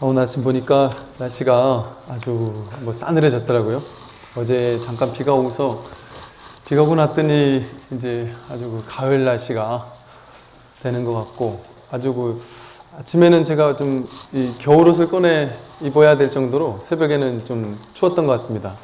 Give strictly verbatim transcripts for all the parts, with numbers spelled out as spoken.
오늘 아침 보니까 날씨가 아주 뭐 싸늘해졌더라고요. 어제 잠깐 비가 오고서 비가 오고 났더니 이제 아주 그 가을 날씨가 되는 것 같고, 아주 그 아침에는 제가 좀 이 겨울옷을 꺼내 입어야 될 정도로 새벽에는 좀 추웠던 것 같습니다.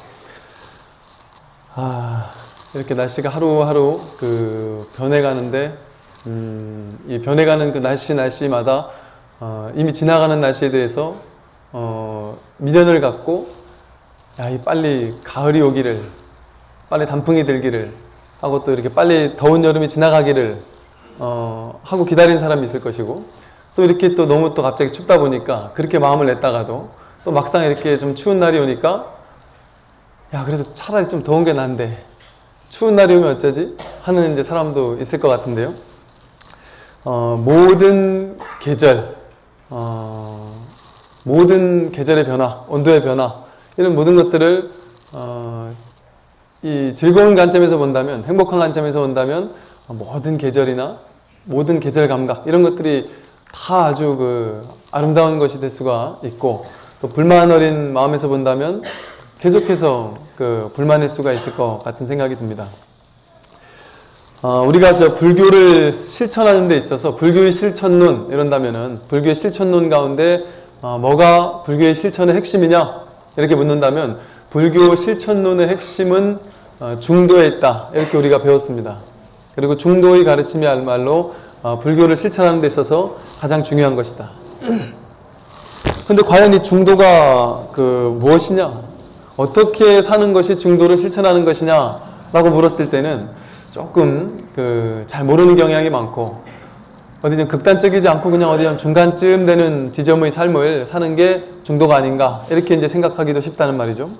아, 이렇게 날씨가 하루하루 그 변해가는데, 음, 이 변해가는 그 날씨 날씨마다 어, 이미 지나가는 날씨에 대해서 어, 미련을 갖고, 야, 이 빨리 가을이 오기를, 빨리 단풍이 들기를 하고, 또 이렇게 빨리 더운 여름이 지나가기를 어, 하고 기다린 사람이 있을 것이고, 또 이렇게 또 너무 또 갑자기 춥다 보니까 그렇게 마음을 냈다가도 또 막상 이렇게 좀 추운 날이 오니까, 야, 그래도 차라리 좀 더운 게 나은데 추운 날이 오면 어쩌지? 하는 이제 사람도 있을 것 같은데요. 어, 모든 계절, 어, 모든 계절의 변화, 온도의 변화, 이런 모든 것들을 어, 이 즐거운 관점에서 본다면, 행복한 관점에서 본다면 모든 계절이나 모든 계절 감각, 이런 것들이 다 아주 그 아름다운 것이 될 수가 있고, 또 불만 어린 마음에서 본다면 계속해서 그 불만일 수가 있을 것 같은 생각이 듭니다. 어, 우리가 저 불교를 실천하는 데 있어서 불교의 실천론 이런다면은, 불교의 실천론 가운데 어, 뭐가 불교의 실천의 핵심이냐 이렇게 묻는다면, 불교 실천론의 핵심은 어, 중도에 있다, 이렇게 우리가 배웠습니다. 그리고 중도의 가르침이야말로 어, 불교를 실천하는 데 있어서 가장 중요한 것이다. 근데 과연 이 중도가 그 무엇이냐, 어떻게 사는 것이 중도를 실천하는 것이냐 라고 물었을 때는 조금 그 잘 모르는 경향이 많고, 어디 좀 극단적이지 않고 그냥 어디 좀 중간쯤 되는 지점의 삶을 사는 게 중도가 아닌가, 이렇게 이제 생각하기도 쉽다는 말이죠.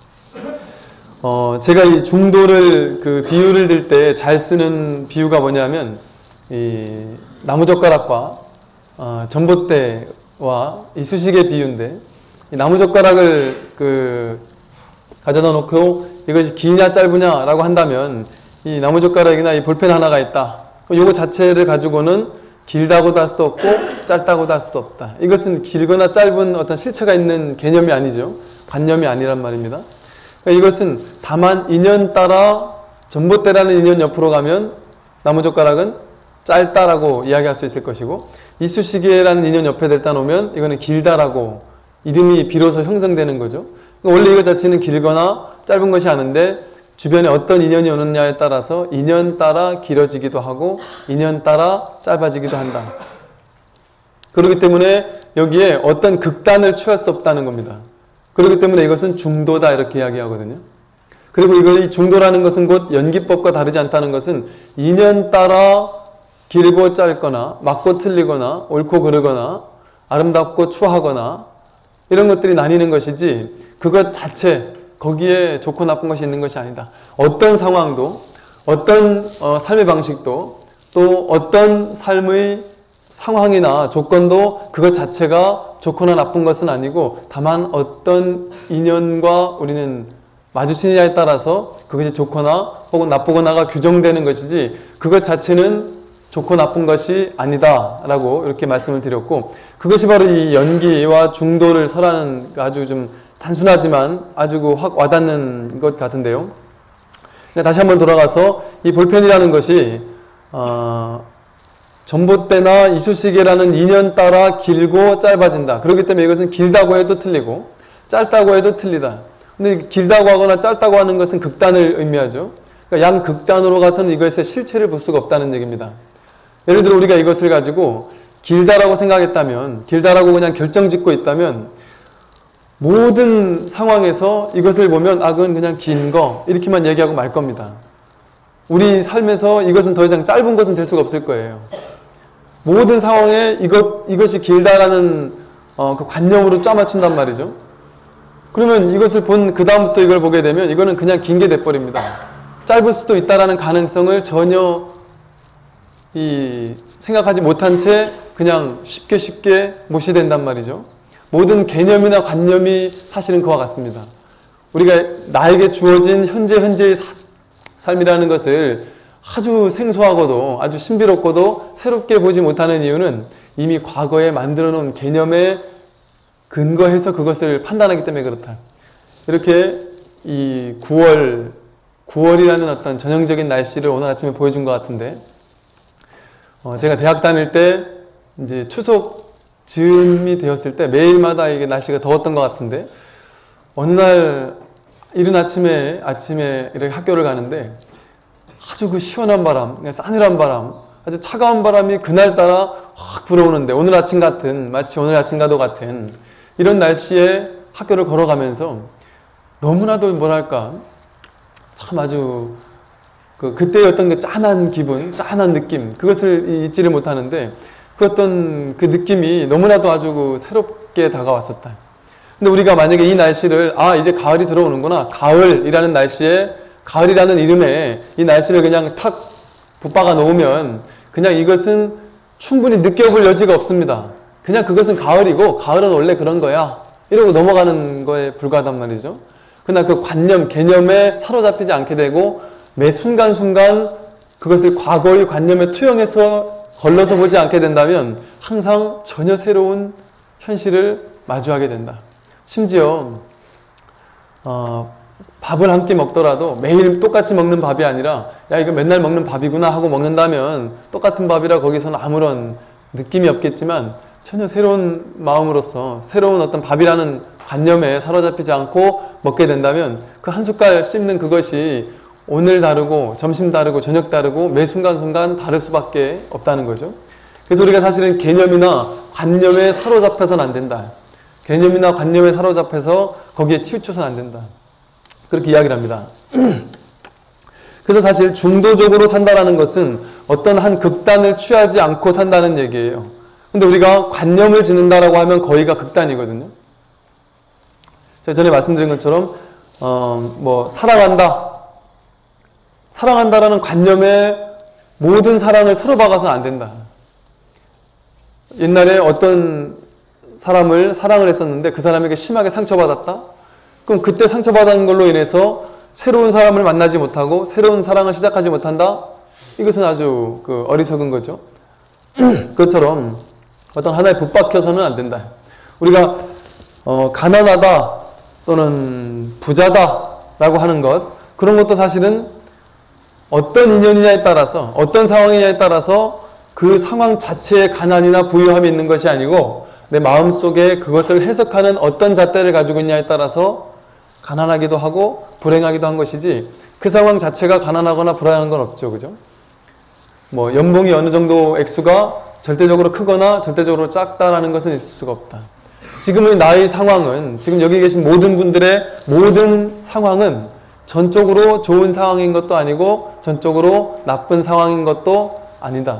어, 제가 이 중도를 그 비유를 들 때 잘 쓰는 비유가 뭐냐면, 이 나무젓가락과 어, 전봇대와 이쑤시개 비유인데, 이 나무젓가락을 그 가져다 놓고 이것이 기냐 짧으냐 라고 한다면, 이 나무젓가락이나 이 볼펜 하나가 있다, 이거 자체를 가지고는 길다고도 할 수도 없고 짧다고도 할 수도 없다. 이것은 길거나 짧은 어떤 실체가 있는 개념이 아니죠. 관념이 아니란 말입니다. 그러니까 이것은 다만 인연 따라 전봇대라는 인연 옆으로 가면 나무젓가락은 짧다라고 이야기할 수 있을 것이고, 이쑤시개라는 인연 옆에 댈다 놓으면 이거는 길다라고 이름이 비로소 형성되는 거죠. 그러니까 원래 이거 자체는 길거나 짧은 것이 아닌데, 주변에 어떤 인연이 오느냐에 따라서 인연 따라 길어지기도 하고 인연 따라 짧아지기도 한다. 그렇기 때문에 여기에 어떤 극단을 취할 수 없다는 겁니다. 그렇기 때문에 이것은 중도다, 이렇게 이야기하거든요. 그리고 이거 이 중도라는 것은 곧 연기법과 다르지 않다는 것은, 인연 따라 길고 짧거나 맞고 틀리거나 옳고 그르거나 아름답고 추하거나 이런 것들이 나뉘는 것이지, 그것 자체 거기에 좋고 나쁜 것이 있는 것이 아니다. 어떤 상황도, 어떤 어, 삶의 방식도, 또 어떤 삶의 상황이나 조건도 그것 자체가 좋거나 나쁜 것은 아니고, 다만 어떤 인연과 우리는 마주치느냐에 따라서 그것이 좋거나 혹은 나쁘거나가 규정되는 것이지, 그것 자체는 좋고 나쁜 것이 아니다 라고 이렇게 말씀을 드렸고, 그것이 바로 이 연기와 중도를 설하는 아주 좀 단순하지만 아주 확 와닿는 것 같은데요. 다시 한번 돌아가서 이 볼펜이라는 것이 어, 전봇대나 이쑤시개라는 인연 따라 길고 짧아진다. 그렇기 때문에 이것은 길다고 해도 틀리고 짧다고 해도 틀리다. 근데 길다고 하거나 짧다고 하는 것은 극단을 의미하죠. 그러니까 양 극단으로 가서는 이것의 실체를 볼 수가 없다는 얘기입니다. 예를 들어 우리가 이것을 가지고 길다라고 생각했다면, 길다라고 그냥 결정짓고 있다면, 모든 상황에서 이것을 보면 아, 그건 그냥 긴 거, 이렇게만 얘기하고 말 겁니다. 우리 삶에서 이것은 더 이상 짧은 것은 될 수가 없을 거예요. 모든 상황에 이것, 이것이 길다라는 어, 그 관념으로 짜맞춘단 말이죠. 그러면 이것을 본 그 다음부터 이걸 보게 되면 이거는 그냥 긴 게 돼버립니다. 짧을 수도 있다라는 가능성을 전혀 이 생각하지 못한 채 그냥 쉽게 쉽게 무시된단 말이죠. 모든 개념이나 관념이 사실은 그와 같습니다. 우리가 나에게 주어진 현재 현재의 사, 삶이라는 것을 아주 생소하고도 아주 신비롭고도 새롭게 보지 못하는 이유는, 이미 과거에 만들어 놓은 개념의 근거해서 그것을 판단하기 때문에 그렇다. 이렇게 이 구월, 구월이라는 어떤 전형적인 날씨를 오늘 아침에 보여준 것 같은데, 어, 제가 대학 다닐 때 이제 추석 즈음이 되었을 때 매일마다 이게 날씨가 더웠던 것 같은데, 어느 날 이른 아침에 아침에 이렇게 학교를 가는데 아주 그 시원한 바람, 그냥 싸늘한 바람, 아주 차가운 바람이 그날따라 확 불어오는데, 오늘 아침 같은, 마치 오늘 아침과도 같은 이런 날씨에 학교를 걸어가면서 너무나도 뭐랄까 참 아주 그 그때의 어떤 그 짠한 기분, 짠한 느낌, 그것을 잊지를 못하는데, 그 어떤 그 느낌이 너무나도 아주 그 새롭게 다가왔었다. 근데 우리가 만약에 이 날씨를, 아 이제 가을이 들어오는구나, 가을이라는 날씨에, 가을이라는 이름에 이 날씨를 그냥 탁 붙박아 놓으면 그냥 이것은 충분히 느껴볼 여지가 없습니다. 그냥 그것은 가을이고 가을은 원래 그런 거야 이러고 넘어가는 거에 불과하단 말이죠. 그러나 그 관념, 개념에 사로잡히지 않게 되고 매 순간순간 그것을 과거의 관념에 투영해서 걸러서 보지 않게 된다면 항상 전혀 새로운 현실을 마주하게 된다. 심지어 어, 밥을 한 끼 먹더라도 매일 똑같이 먹는 밥이 아니라 야 이거 맨날 먹는 밥이구나 하고 먹는다면 똑같은 밥이라 거기서는 아무런 느낌이 없겠지만 전혀 새로운 마음으로서 새로운 어떤 밥이라는 관념에 사로잡히지 않고 먹게 된다면 그 한 숟갈 씹는 그것이 오늘 다르고 점심 다르고 저녁 다르고 매 순간순간 다를 수밖에 없다는 거죠. 그래서 우리가 사실은 개념이나 관념에 사로잡혀서는 안 된다. 개념이나 관념에 사로잡혀서 거기에 치우쳐서는 안 된다. 그렇게 이야기를 합니다. 그래서 사실 중도적으로 산다는 것은 어떤 한 극단을 취하지 않고 산다는 얘기예요. 근데 우리가 관념을 짓는다라고 하면 거의가 극단이거든요. 제가 전에 말씀드린 것처럼 어, 뭐 사랑한다. 사랑한다라는 관념에 모든 사랑을 틀어박아서는 안 된다. 옛날에 어떤 사람을 사랑을 했었는데 그 사람에게 심하게 상처받았다? 그럼 그때 상처받은 걸로 인해서 새로운 사람을 만나지 못하고 새로운 사랑을 시작하지 못한다? 이것은 아주 그 어리석은 거죠. 그것처럼 어떤 하나에 붙박혀서는 안 된다. 우리가 어, 가난하다 또는 부자다 라고 하는 것, 그런 것도 사실은 어떤 인연이냐에 따라서, 어떤 상황이냐에 따라서 그 상황 자체에 가난이나 부유함이 있는 것이 아니고 내 마음속에 그것을 해석하는 어떤 잣대를 가지고 있냐에 따라서 가난하기도 하고 불행하기도 한 것이지, 그 상황 자체가 가난하거나 불행한 건 없죠. 그죠? 뭐 연봉이 어느 정도 액수가 절대적으로 크거나 절대적으로 작다라는 것은 있을 수가 없다. 지금의 나의 상황은, 지금 여기 계신 모든 분들의 모든 상황은 전적으로 좋은 상황인 것도 아니고 전적으로 나쁜 상황인 것도 아니다.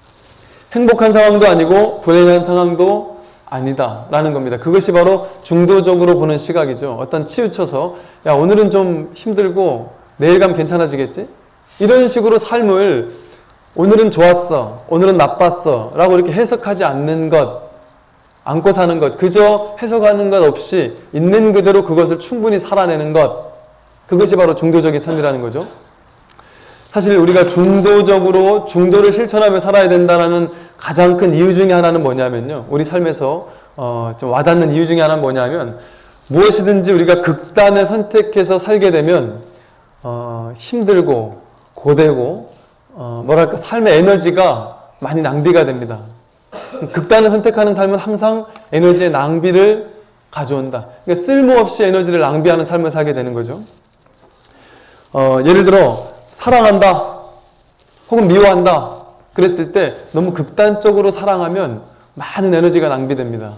행복한 상황도 아니고 불행한 상황도 아니다 라는 겁니다. 그것이 바로 중도적으로 보는 시각이죠. 어떤 치우쳐서 야 오늘은 좀 힘들고 내일 가면 괜찮아지겠지? 이런 식으로 삶을 오늘은 좋았어, 오늘은 나빴어 라고 이렇게 해석하지 않는 것, 안고 사는 것, 그저 해석하는 것 없이 있는 그대로 그것을 충분히 살아내는 것, 그것이 바로 중도적인 삶이라는 거죠. 사실 우리가 중도적으로 중도를 실천하며 살아야 된다는 가장 큰 이유 중에 하나는 뭐냐면요, 우리 삶에서 어, 좀 와닿는 이유 중에 하나는 뭐냐면, 무엇이든지 우리가 극단을 선택해서 살게 되면 어, 힘들고 고되고 어, 뭐랄까 삶의 에너지가 많이 낭비가 됩니다. 극단을 선택하는 삶은 항상 에너지의 낭비를 가져온다. 그러니까 쓸모없이 에너지를 낭비하는 삶을 살게 되는 거죠. 어, 예를 들어 사랑한다 혹은 미워한다 그랬을 때 너무 극단적으로 사랑하면 많은 에너지가 낭비됩니다.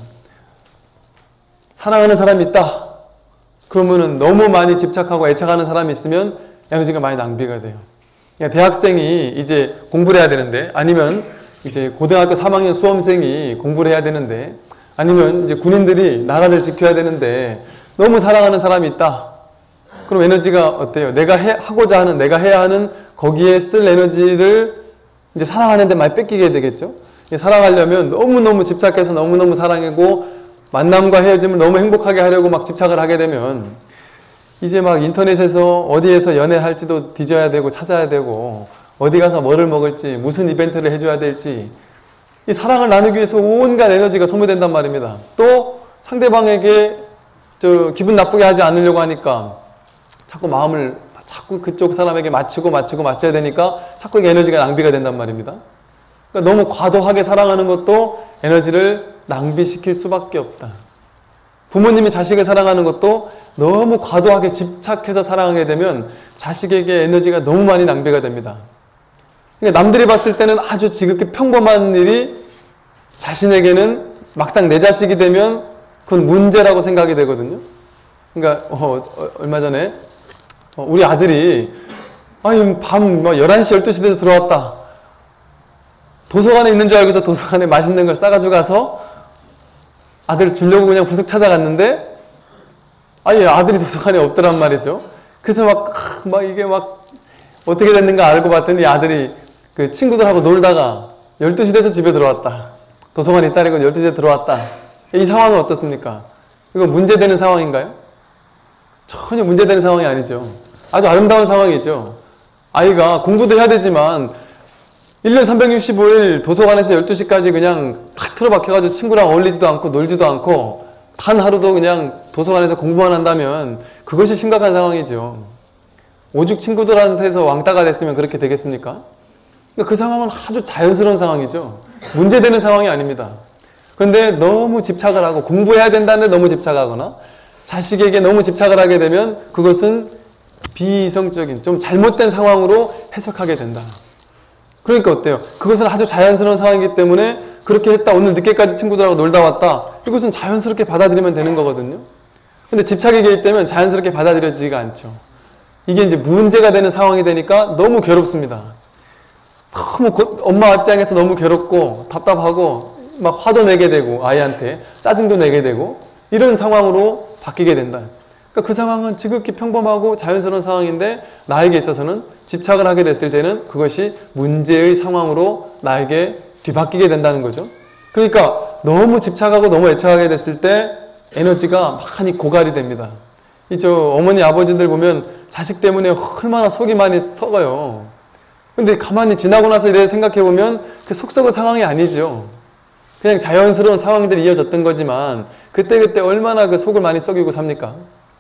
사랑하는 사람이 있다 그러면은 너무 많이 집착하고 애착하는 사람이 있으면 에너지가 많이 낭비가 돼요. 그러니까 대학생이 이제 공부를 해야 되는데, 아니면 이제 고등학교 삼 학년 수험생이 공부를 해야 되는데, 아니면 이제 군인들이 나라를 지켜야 되는데 너무 사랑하는 사람이 있다. 그럼 에너지가 어때요? 내가 해, 하고자 하는, 내가 해야 하는 거기에 쓸 에너지를 이제 사랑하는데 많이 뺏기게 되겠죠? 사랑하려면 너무너무 집착해서 너무너무 사랑하고 만남과 헤어짐을 너무 행복하게 하려고 막 집착을 하게 되면 이제 막 인터넷에서 어디에서 연애를 할지도 뒤져야 되고 찾아야 되고 어디 가서 뭐를 먹을지 무슨 이벤트를 해줘야 될지, 이 사랑을 나누기 위해서 온갖 에너지가 소모된단 말입니다. 또 상대방에게 저 기분 나쁘게 하지 않으려고 하니까 자꾸 마음을 자꾸 그쪽 사람에게 맞추고 맞추고 맞춰야 되니까 자꾸 이게 에너지가 낭비가 된단 말입니다. 그러니까 너무 과도하게 사랑하는 것도 에너지를 낭비시킬 수밖에 없다. 부모님이 자식을 사랑하는 것도 너무 과도하게 집착해서 사랑하게 되면 자식에게 에너지가 너무 많이 낭비가 됩니다. 그러니까 남들이 봤을 때는 아주 지극히 평범한 일이 자신에게는 막상 내 자식이 되면 그건 문제라고 생각이 되거든요. 그러니까 어, 어, 얼마 전에 어, 우리 아들이 아니 밤 뭐 열한 시 열두 시 돼서 들어왔다. 도서관에 있는 줄 알고서 도서관에 맛있는 걸 싸가지고 가서 아들 주려고 그냥 부숙 찾아갔는데 아니 아들이 도서관에 없더란 말이죠. 그래서 막, 막 이게 막 어떻게 됐는가 알고 봤더니 아들이 그 친구들하고 놀다가 열두 시 돼서 집에 들어왔다. 도서관에 있다니까 열두 시에 들어왔다. 이 상황은 어떻습니까? 이거 문제되는 상황인가요? 전혀 문제되는 상황이 아니죠. 아주 아름다운 상황이죠. 아이가 공부도 해야 되지만 일 년 삼백육십오 일 도서관에서 열두 시까지 그냥 탁 틀어박혀가지고 친구랑 어울리지도 않고 놀지도 않고 단 하루도 그냥 도서관에서 공부만 한다면 그것이 심각한 상황이죠. 오죽 친구들한테서 왕따가 됐으면 그렇게 되겠습니까? 그러니까 그 상황은 아주 자연스러운 상황이죠. 문제되는 상황이 아닙니다. 그런데 너무 집착을 하고 공부해야 된다는데 너무 집착하거나 자식에게 너무 집착을 하게 되면 그것은 비이성적인 좀 잘못된 상황으로 해석하게 된다. 그러니까 어때요? 그것은 아주 자연스러운 상황이기 때문에 그렇게 했다. 오늘 늦게까지 친구들하고 놀다 왔다. 이것은 자연스럽게 받아들이면 되는 거거든요. 근데 집착이 개입되면 자연스럽게 받아들여지지가 않죠. 이게 이제 문제가 되는 상황이 되니까 너무 괴롭습니다. 너무 고, 엄마 입장에서 너무 괴롭고 답답하고 막 화도 내게 되고 아이한테 짜증도 내게 되고 이런 상황으로 바뀌게 된다. 그러니까 그 상황은 지극히 평범하고 자연스러운 상황인데 나에게 있어서는 집착을 하게 됐을 때는 그것이 문제의 상황으로 나에게 뒤바뀌게 된다는 거죠. 그러니까 너무 집착하고 너무 애착하게 됐을 때 에너지가 많이 고갈이 됩니다. 이 저 어머니 아버지들 보면 자식 때문에 얼마나 속이 많이 썩어요. 근데 가만히 지나고 나서 이렇게 생각해 보면 그 속 썩은 상황이 아니죠. 그냥 자연스러운 상황들이 이어졌던 거지만 그때그때 얼마나 그 속을 많이 썩이고 삽니까?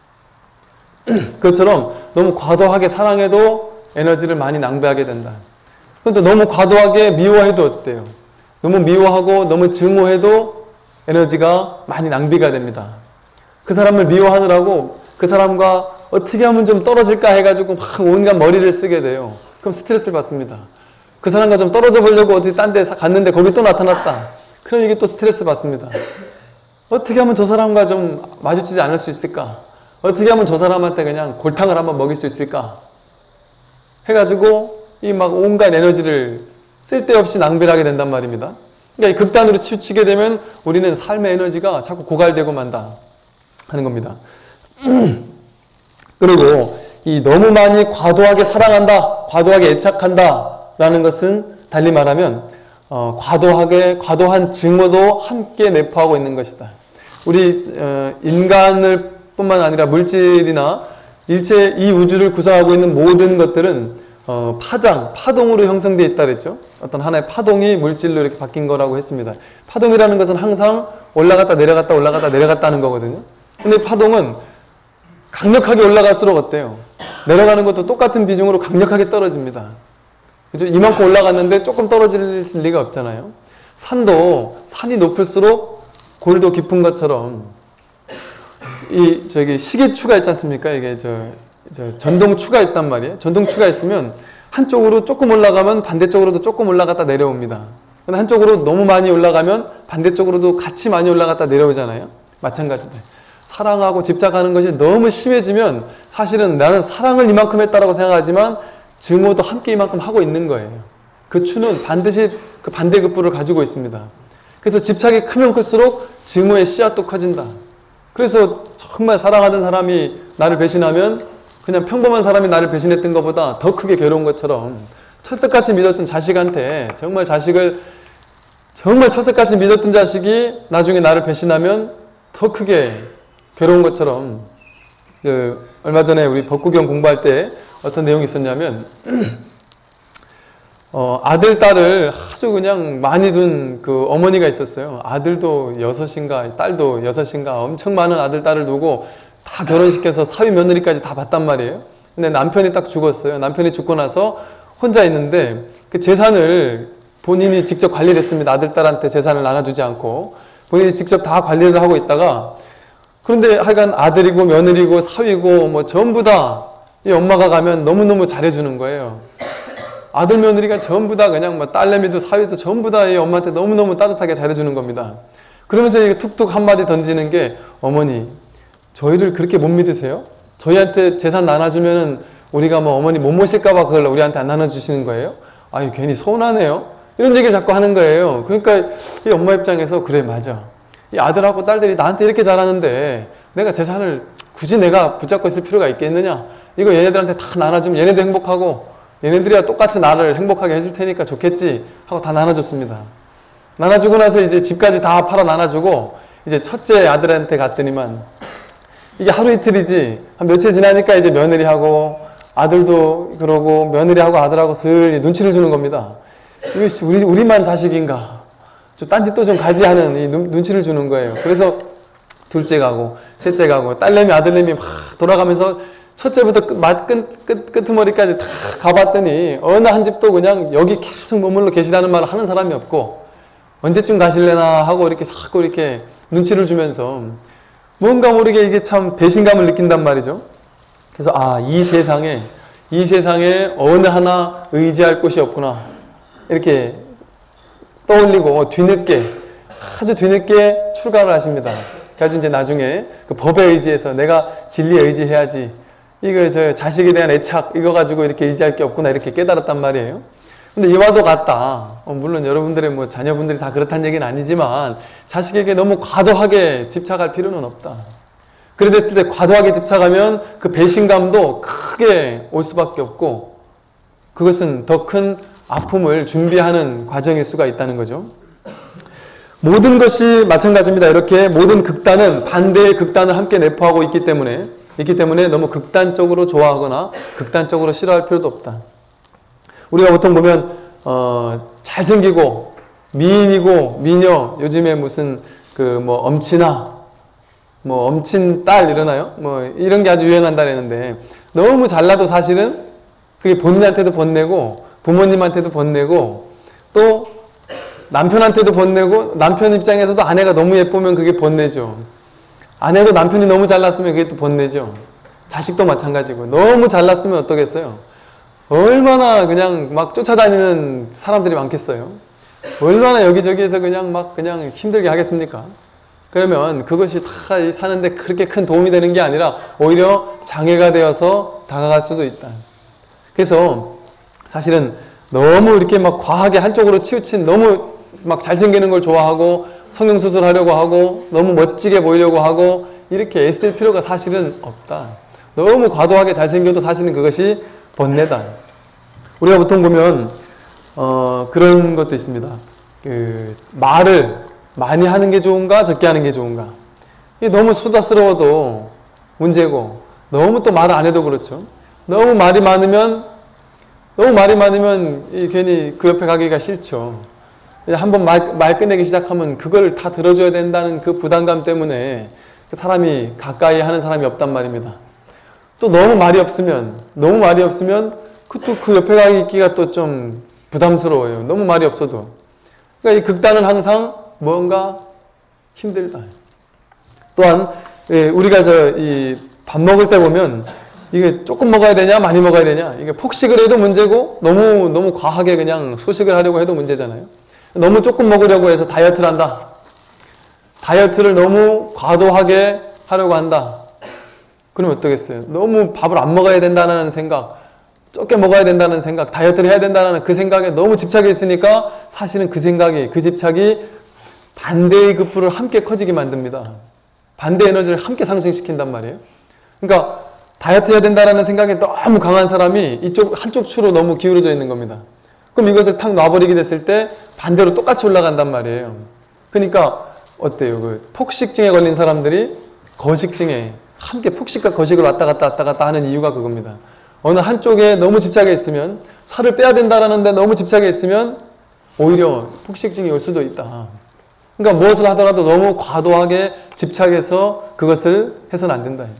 그것처럼 너무 과도하게 사랑해도 에너지를 많이 낭비하게 된다. 그런데 너무 과도하게 미워해도 어때요? 너무 미워하고 너무 증오해도 에너지가 많이 낭비가 됩니다. 그 사람을 미워하느라고 그 사람과 어떻게 하면 좀 떨어질까 해가지고 막 온갖 머리를 쓰게 돼요. 그럼 스트레스를 받습니다. 그 사람과 좀 떨어져 보려고 어디 딴 데 갔는데 거기 또 나타났다. 그럼 이게 또 스트레스 받습니다. 어떻게 하면 저 사람과 좀 마주치지 않을 수 있을까? 어떻게 하면 저 사람한테 그냥 골탕을 한번 먹일 수 있을까? 해가지고 이 막 온갖 에너지를 쓸데없이 낭비를 하게 된단 말입니다. 그러니까 이 극단으로 치우치게 되면 우리는 삶의 에너지가 자꾸 고갈되고 만다 하는 겁니다. 그리고 이 너무 많이 과도하게 사랑한다, 과도하게 애착한다 라는 것은 달리 말하면 어, 과도하게 과도한 증오도 함께 내포하고 있는 것이다. 우리 어, 인간을 뿐만 아니라 물질이나 일체 이 우주를 구성하고 있는 모든 것들은 어, 파장, 파동으로 형성되어 있다 그랬죠. 어떤 하나의 파동이 물질로 이렇게 바뀐 거라고 했습니다. 파동이라는 것은 항상 올라갔다 내려갔다 올라갔다 내려갔다 하는 거거든요. 근데 파동은 강력하게 올라갈수록 어때요? 내려가는 것도 똑같은 비중으로 강력하게 떨어집니다. 그죠? 이만큼 올라갔는데 조금 떨어질 리가 없잖아요. 산도 산이 높을수록 골도 깊은 것처럼 이 저기 시계추가 있지 않습니까? 이게 저, 저 전동추가 있단 말이에요. 전동추가 있으면 한쪽으로 조금 올라가면 반대쪽으로도 조금 올라갔다 내려옵니다. 근데 한쪽으로 너무 많이 올라가면 반대쪽으로도 같이 많이 올라갔다 내려오잖아요. 마찬가지로 사랑하고 집착하는 것이 너무 심해지면 사실은 나는 사랑을 이만큼 했다라고 생각하지만 증오도 함께 이만큼 하고 있는 거예요. 그 추는 반드시 그 반대급부를 가지고 있습니다. 그래서 집착이 크면 클수록 증오의 씨앗도 커진다. 그래서 정말 사랑하던 사람이 나를 배신하면 그냥 평범한 사람이 나를 배신했던 것보다 더 크게 괴로운 것처럼 철석같이 믿었던 자식한테 정말 자식을 정말 철석같이 믿었던 자식이 나중에 나를 배신하면 더 크게 괴로운 것처럼 그 얼마 전에 우리 법구경 공부할 때 어떤 내용이 있었냐면 어, 아들, 딸을 아주 그냥 많이 둔 그 어머니가 있었어요. 아들도 여섯인가, 딸도 여섯인가, 엄청 많은 아들, 딸을 두고 다 결혼시켜서 사위 며느리까지 다 봤단 말이에요. 근데 남편이 딱 죽었어요. 남편이 죽고 나서 혼자 있는데 그 재산을 본인이 직접 관리를 했습니다. 아들, 딸한테 재산을 나눠주지 않고 본인이 직접 다 관리를 하고 있다가, 그런데 하여간 아들이고 며느리고 사위고 뭐 전부 다 이 엄마가 가면 너무너무 잘해주는 거예요. 아들 며느리가 전부 다 그냥 뭐 딸내미도 사위도 전부 다 이 엄마한테 너무너무 따뜻하게 잘해주는 겁니다. 그러면서 이게 툭툭 한마디 던지는 게, 어머니 저희를 그렇게 못 믿으세요? 저희한테 재산 나눠주면은 우리가 뭐 어머니 못 모실까봐 그걸 우리한테 안 나눠주시는 거예요? 아유 괜히 서운하네요. 이런 얘기를 자꾸 하는 거예요. 그러니까 이 엄마 입장에서, 그래 맞아, 이 아들하고 딸들이 나한테 이렇게 잘하는데 내가 재산을 굳이 내가 붙잡고 있을 필요가 있겠느냐, 이거 얘네들한테 다 나눠주면 얘네도 행복하고 얘네들이야 똑같이 나를 행복하게 해줄 테니까 좋겠지 하고 다 나눠줬습니다. 나눠주고 나서 이제 집까지 다 팔아 나눠주고 이제 첫째 아들한테 갔더니만, 이게 하루 이틀이지 한 며칠 지나니까 이제 며느리하고 아들도 그러고 며느리하고 아들하고 슬 눈치를 주는 겁니다. 이거 우리, 우리만 자식인가, 좀 딴짓도 좀 가지 하는 이 눈, 눈치를 주는 거예요. 그래서 둘째 가고 셋째 가고 딸내미 아들내미 막 돌아가면서 첫째부터 끝, 맛, 끝, 끝, 끄트머리까지 다 가봤더니 어느 한 집도 그냥 여기 계속 머물러 계시라는 말을 하는 사람이 없고, 언제쯤 가실래나 하고 이렇게 자꾸 이렇게 눈치를 주면서 뭔가 모르게 이게 참 배신감을 느낀단 말이죠. 그래서 아, 이 세상에 이 세상에 어느 하나 의지할 곳이 없구나 이렇게 떠올리고 뒤늦게, 아주 뒤늦게 출가를 하십니다. 그래서 이제 나중에 그 법에 의지해서 내가 진리에 의지해야지, 이거 저 자식에 대한 애착 이거 가지고 이렇게 의지할 게 없구나 이렇게 깨달았단 말이에요. 근데 이와도 같다. 어, 물론 여러분들의 뭐 자녀분들이 다 그렇다는 얘기는 아니지만 자식에게 너무 과도하게 집착할 필요는 없다. 그래 됐을 때 과도하게 집착하면 그 배신감도 크게 올 수밖에 없고, 그것은 더 큰 아픔을 준비하는 과정일 수가 있다는 거죠. 모든 것이 마찬가지입니다. 이렇게 모든 극단은 반대의 극단을 함께 내포하고 있기 때문에 있기 때문에 너무 극단적으로 좋아하거나 극단적으로 싫어할 필요도 없다. 우리가 보통 보면 어, 잘생기고 미인이고 미녀, 요즘에 무슨 그 뭐 엄친아, 뭐 엄친 딸 이러나요? 뭐 이런 게 아주 유행한다 그랬는데, 너무 잘나도 사실은 그게 본인한테도 번내고 부모님한테도 번내고 또 남편한테도 번내고, 남편 입장에서도 아내가 너무 예쁘면 그게 번내죠. 아내도 남편이 너무 잘났으면 그게 또 번내죠. 자식도 마찬가지고, 너무 잘났으면 어떠겠어요? 얼마나 그냥 막 쫓아다니는 사람들이 많겠어요? 얼마나 여기저기에서 그냥 막 그냥 힘들게 하겠습니까? 그러면 그것이 다 사는데 그렇게 큰 도움이 되는 게 아니라 오히려 장애가 되어서 다가갈 수도 있다. 그래서 사실은 너무 이렇게 막 과하게 한쪽으로 치우친, 너무 막 잘생기는 걸 좋아하고 성형수술 하려고 하고 너무 멋지게 보이려고 하고 이렇게 애쓸 필요가 사실은 없다. 너무 과도하게 잘생겨도 사실은 그것이 번뇌다. 우리가 보통 보면 어, 그런 것도 있습니다. 그 말을 많이 하는 게 좋은가 적게 하는 게 좋은가. 이게 너무 수다스러워도 문제고, 너무 또 말을 안 해도 그렇죠. 너무 말이 많으면 너무 말이 많으면 이 괜히 그 옆에 가기가 싫죠. 한번 말, 말 끝내기 시작하면 그걸 다 들어줘야 된다는 그 부담감 때문에 그 사람이 가까이 하는 사람이 없단 말입니다. 또 너무 말이 없으면 너무 말이 없으면 그 또 그 옆에 가기가 또 좀 부담스러워요. 너무 말이 없어도. 그러니까 이 극단은 항상 뭔가 힘들다. 또한 우리가 저 이 밥 먹을 때 보면 이게 조금 먹어야 되냐 많이 먹어야 되냐, 이게 폭식을 해도 문제고 너무 너무 과하게 그냥 소식을 하려고 해도 문제잖아요. 너무 조금 먹으려고 해서 다이어트를 한다. 다이어트를 너무 과도하게 하려고 한다. 그러면 어떠겠어요? 너무 밥을 안 먹어야 된다는 생각, 적게 먹어야 된다는 생각, 다이어트를 해야 된다는 그 생각에 너무 집착이 있으니까 사실은 그 생각이, 그 집착이 반대의 급부를 함께 커지게 만듭니다. 반대 에너지를 함께 상승시킨단 말이에요. 그러니까 다이어트 해야 된다는 생각이 너무 강한 사람이 이쪽 한쪽 추로 너무 기울어져 있는 겁니다. 그럼 이것을 탁 놔버리게 됐을 때 반대로 똑같이 올라간단 말이에요. 그러니까 어때요? 그 폭식증에 걸린 사람들이 거식증에 함께 폭식과 거식을 왔다 갔다 왔다 갔다 하는 이유가 그겁니다. 어느 한쪽에 너무 집착해 있으면 살을 빼야 된다라는 데 너무 집착해 있으면 오히려 폭식증이 올 수도 있다. 그러니까 무엇을 하더라도 너무 과도하게 집착해서 그것을 해서는 안 된다.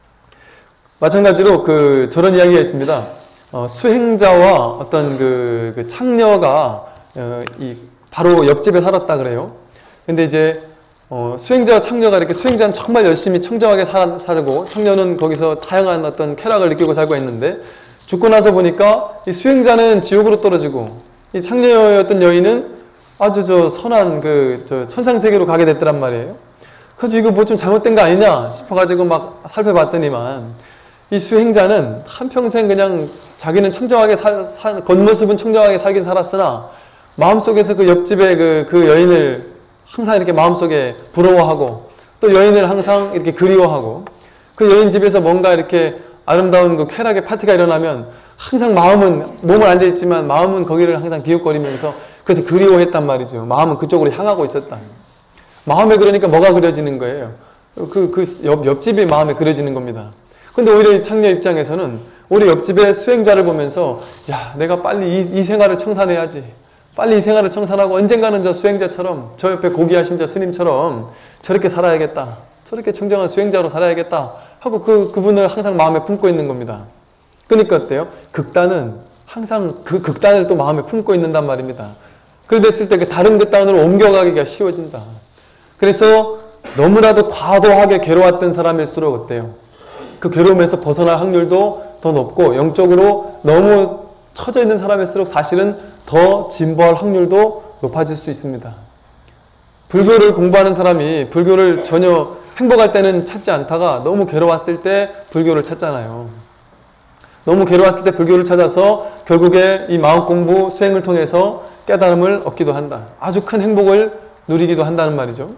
마찬가지로 그 저런 이야기가 있습니다. 어, 수행자와 어떤 그, 그 창녀가 어, 이 바로 옆집에 살았다 그래요. 근데 이제 어, 수행자와 창녀가 이렇게, 수행자는 정말 열심히 청정하게 사, 살고 청녀는 거기서 다양한 어떤 쾌락을 느끼고 살고 있는데, 죽고 나서 보니까 이 수행자는 지옥으로 떨어지고 이 창녀였던 여인은 아주 저 선한 그 저 천상세계로 가게 됐더란 말이에요. 그래서 이거 뭐 좀 잘못된 거 아니냐 싶어가지고 막 살펴봤더니만, 이 수행자는 한평생 그냥 자기는 청정하게 살, 살, 겉모습은 청정하게 살긴 살았으나 마음속에서 그 옆집의 그, 그 여인을 항상 이렇게 마음속에 부러워하고, 또 여인을 항상 이렇게 그리워하고, 그 여인 집에서 뭔가 이렇게 아름다운 그 쾌락의 파티가 일어나면 항상 마음은, 몸은 앉아있지만 마음은 거기를 항상 기웃거리면서 그래서 그리워했단 말이죠. 마음은 그쪽으로 향하고 있었다. 마음에 그러니까 뭐가 그려지는 거예요? 그, 그 옆, 옆집이 마음에 그려지는 겁니다. 근데 오히려 이 창녀 입장에서는 우리 옆집의 수행자를 보면서, 야, 내가 빨리 이, 이 생활을 청산해야지. 빨리 이 생활을 청산하고 언젠가는 저 수행자처럼, 저 옆에 고귀하신 저 스님처럼 저렇게 살아야겠다. 저렇게 청정한 수행자로 살아야겠다. 하고 그, 그분을 항상 마음에 품고 있는 겁니다. 그러니까 어때요? 극단은 항상 그 극단을 또 마음에 품고 있는단 말입니다. 그랬을 때 그 다른 극단으로 옮겨가기가 쉬워진다. 그래서 너무나도 과도하게 괴로웠던 사람일수록 어때요? 그 괴로움에서 벗어날 확률도 더 높고, 영적으로 너무 처져 있는 사람일수록 사실은 더 진보할 확률도 높아질 수 있습니다. 불교를 공부하는 사람이 불교를 전혀 행복할 때는 찾지 않다가 너무 괴로웠을 때 불교를 찾잖아요. 너무 괴로웠을 때 불교를 찾아서 결국에 이 마음 공부, 수행을 통해서 깨달음을 얻기도 한다. 아주 큰 행복을 누리기도 한다는 말이죠.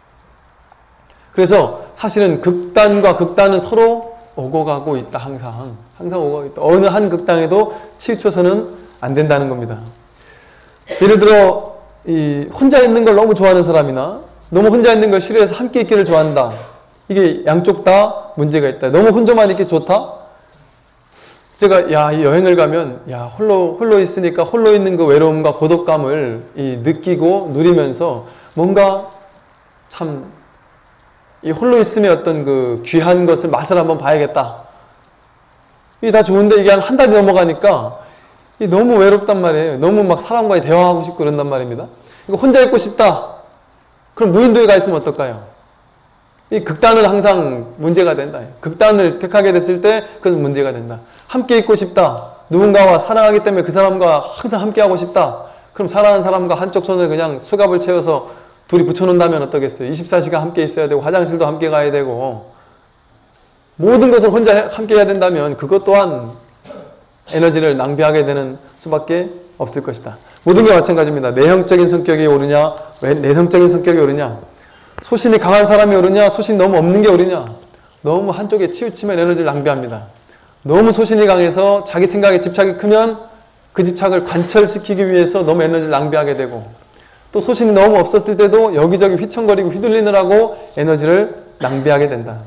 그래서 사실은 극단과 극단은 서로 오고 가고 있다. 항상. 항상 오고 가고 있다. 어느 한 극단에도 치우쳐서는 안 된다는 겁니다. 예를 들어 이 혼자 있는 걸 너무 좋아하는 사람이나 너무 혼자 있는 걸 싫어해서 함께 있기를 좋아한다. 이게 양쪽 다 문제가 있다. 너무 혼자만 있기 좋다? 제가 야, 이 여행을 가면 야, 홀로 홀로 있으니까 홀로 있는 그 외로움과 고독감을 이 느끼고 누리면서 뭔가 참 이 홀로 있음의 어떤 그 귀한 것을 맛을 한번 봐야겠다. 이게 다 좋은데 이게 한 한 달이 넘어가니까 이 너무 외롭단 말이에요. 너무 막 사람과의 대화하고 싶고 그런단 말입니다. 이거 혼자 있고 싶다. 그럼 무인도에 가 있으면 어떨까요? 이 극단은 항상 문제가 된다. 극단을 택하게 됐을 때 그건 문제가 된다. 함께 있고 싶다. 누군가와 사랑하기 때문에 그 사람과 항상 함께 하고 싶다. 그럼 사랑하는 사람과 한쪽 손을 그냥 수갑을 채워서 둘이 붙여놓는다면 어떠겠어요? 이십사 시간 함께 있어야 되고 화장실도 함께 가야 되고 모든 것을 혼자 함께 해야 된다면 그것 또한 에너지를 낭비하게 되는 수밖에 없을 것이다. 모든 게 마찬가지입니다. 내형적인 성격이 오르냐, 내성적인 성격이 오르냐, 소신이 강한 사람이 오르냐, 소신이 너무 없는 게 오르냐. 너무 한쪽에 치우치면 에너지를 낭비합니다. 너무 소신이 강해서 자기 생각에 집착이 크면 그 집착을 관철시키기 위해서 너무 에너지를 낭비하게 되고, 또 소신이 너무 없었을 때도 여기저기 휘청거리고 휘둘리느라고 에너지를 낭비하게 된다.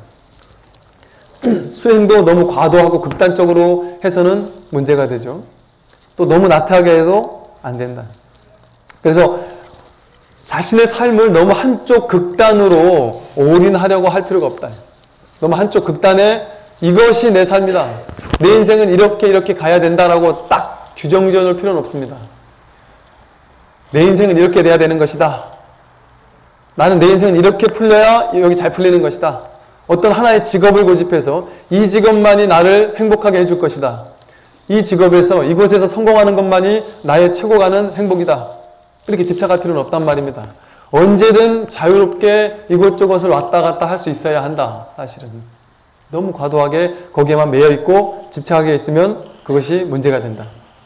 수행도 너무 과도하고 극단적으로 해서는 문제가 되죠. 또 너무 나태하게 해도 안 된다. 그래서 자신의 삶을 너무 한쪽 극단으로 올인하려고 할 필요가 없다. 너무 한쪽 극단에 이것이 내 삶이다. 내 인생은 이렇게 이렇게 가야 된다라고 딱 규정 지어놓을 필요는 없습니다. 내 인생은 이렇게 돼야 되는 것이다. 나는 내 인생은 이렇게 풀려야 여기 잘 풀리는 것이다. 어떤 하나의 직업을 고집해서 이 직업만이 나를 행복하게 해줄 것이다. 이 직업에서 이곳에서 성공하는 것만이 나의 최고가는 행복이다. 이렇게 집착할 필요는 없단 말입니다. 언제든 자유롭게 이곳저곳을 왔다 갔다 할 수 있어야 한다. 사실은 너무 과도하게 거기에만 매여 있고 집착하게 있으면 그것이 문제가 된다.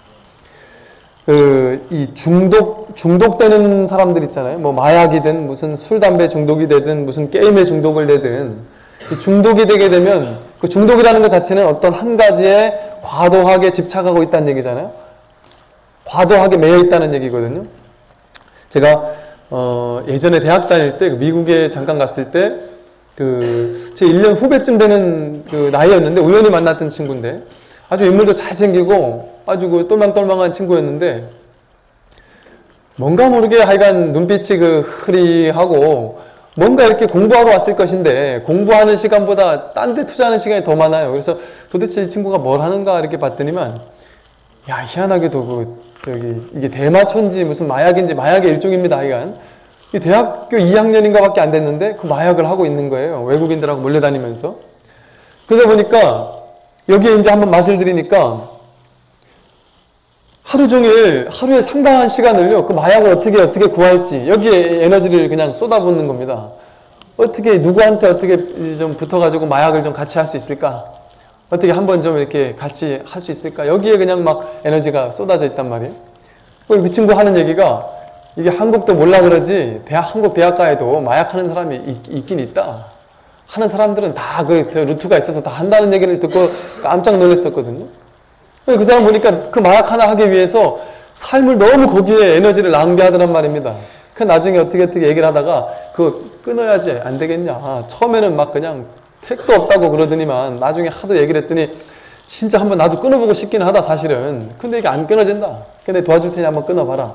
그, 이 중독, 중독되는 사람들 있잖아요. 뭐, 마약이든, 무슨 술, 담배 중독이 되든, 무슨 게임에 중독을 되든, 이 중독이 되게 되면, 그 중독이라는 것 자체는 어떤 한 가지에 과도하게 집착하고 있다는 얘기잖아요. 과도하게 매여 있다는 얘기거든요. 제가, 어, 예전에 대학 다닐 때, 미국에 잠깐 갔을 때, 그, 제 일 년 후배쯤 되는 그 나이였는데, 우연히 만났던 친구인데, 아주 인물도 잘생기고 아주 그 똘망똘망한 친구였는데 뭔가 모르게 하여간 눈빛이 그 흐리하고 뭔가 이렇게 공부하러 왔을 것인데 공부하는 시간보다 딴 데 투자하는 시간이 더 많아요. 그래서 도대체 이 친구가 뭘 하는가 이렇게 봤더니만 야 희한하게도 그 저기 이게 대마초인지 무슨 마약인지 마약의 일종입니다. 하여간 이 대학교 이 학년인가 밖에 안 됐는데 그 마약을 하고 있는 거예요. 외국인들하고 몰려다니면서. 그러다 보니까 여기에 이제 한번 맛을 들이니까 하루 종일 하루에 상당한 시간을요 그 마약을 어떻게 어떻게 구할지 여기에 에너지를 그냥 쏟아붓는 겁니다. 어떻게 누구한테 어떻게 좀 붙어가지고 마약을 좀 같이 할 수 있을까, 어떻게 한번 좀 이렇게 같이 할 수 있을까, 여기에 그냥 막 에너지가 쏟아져 있단 말이에요. 그 친구 하는 얘기가 이게 한국도 몰라 그러지 대학 한국 대학가에도 마약하는 사람이 있, 있긴 있다. 하는 사람들은 다 그 루트가 있어서 다 한다는 얘기를 듣고 깜짝 놀랐었거든요. 그 사람 보니까 그 마약 하나 하기 위해서 삶을 너무 거기에 에너지를 낭비하더란 말입니다. 그 나중에 어떻게 어떻게 얘기를 하다가 그거 끊어야지 안 되겠냐. 처음에는 막 그냥 택도 없다고 그러더니만 나중에 하도 얘기를 했더니 진짜 한번 나도 끊어보고 싶긴 하다 사실은. 근데 이게 안 끊어진다. 근데 도와줄 테니 한번 끊어봐라.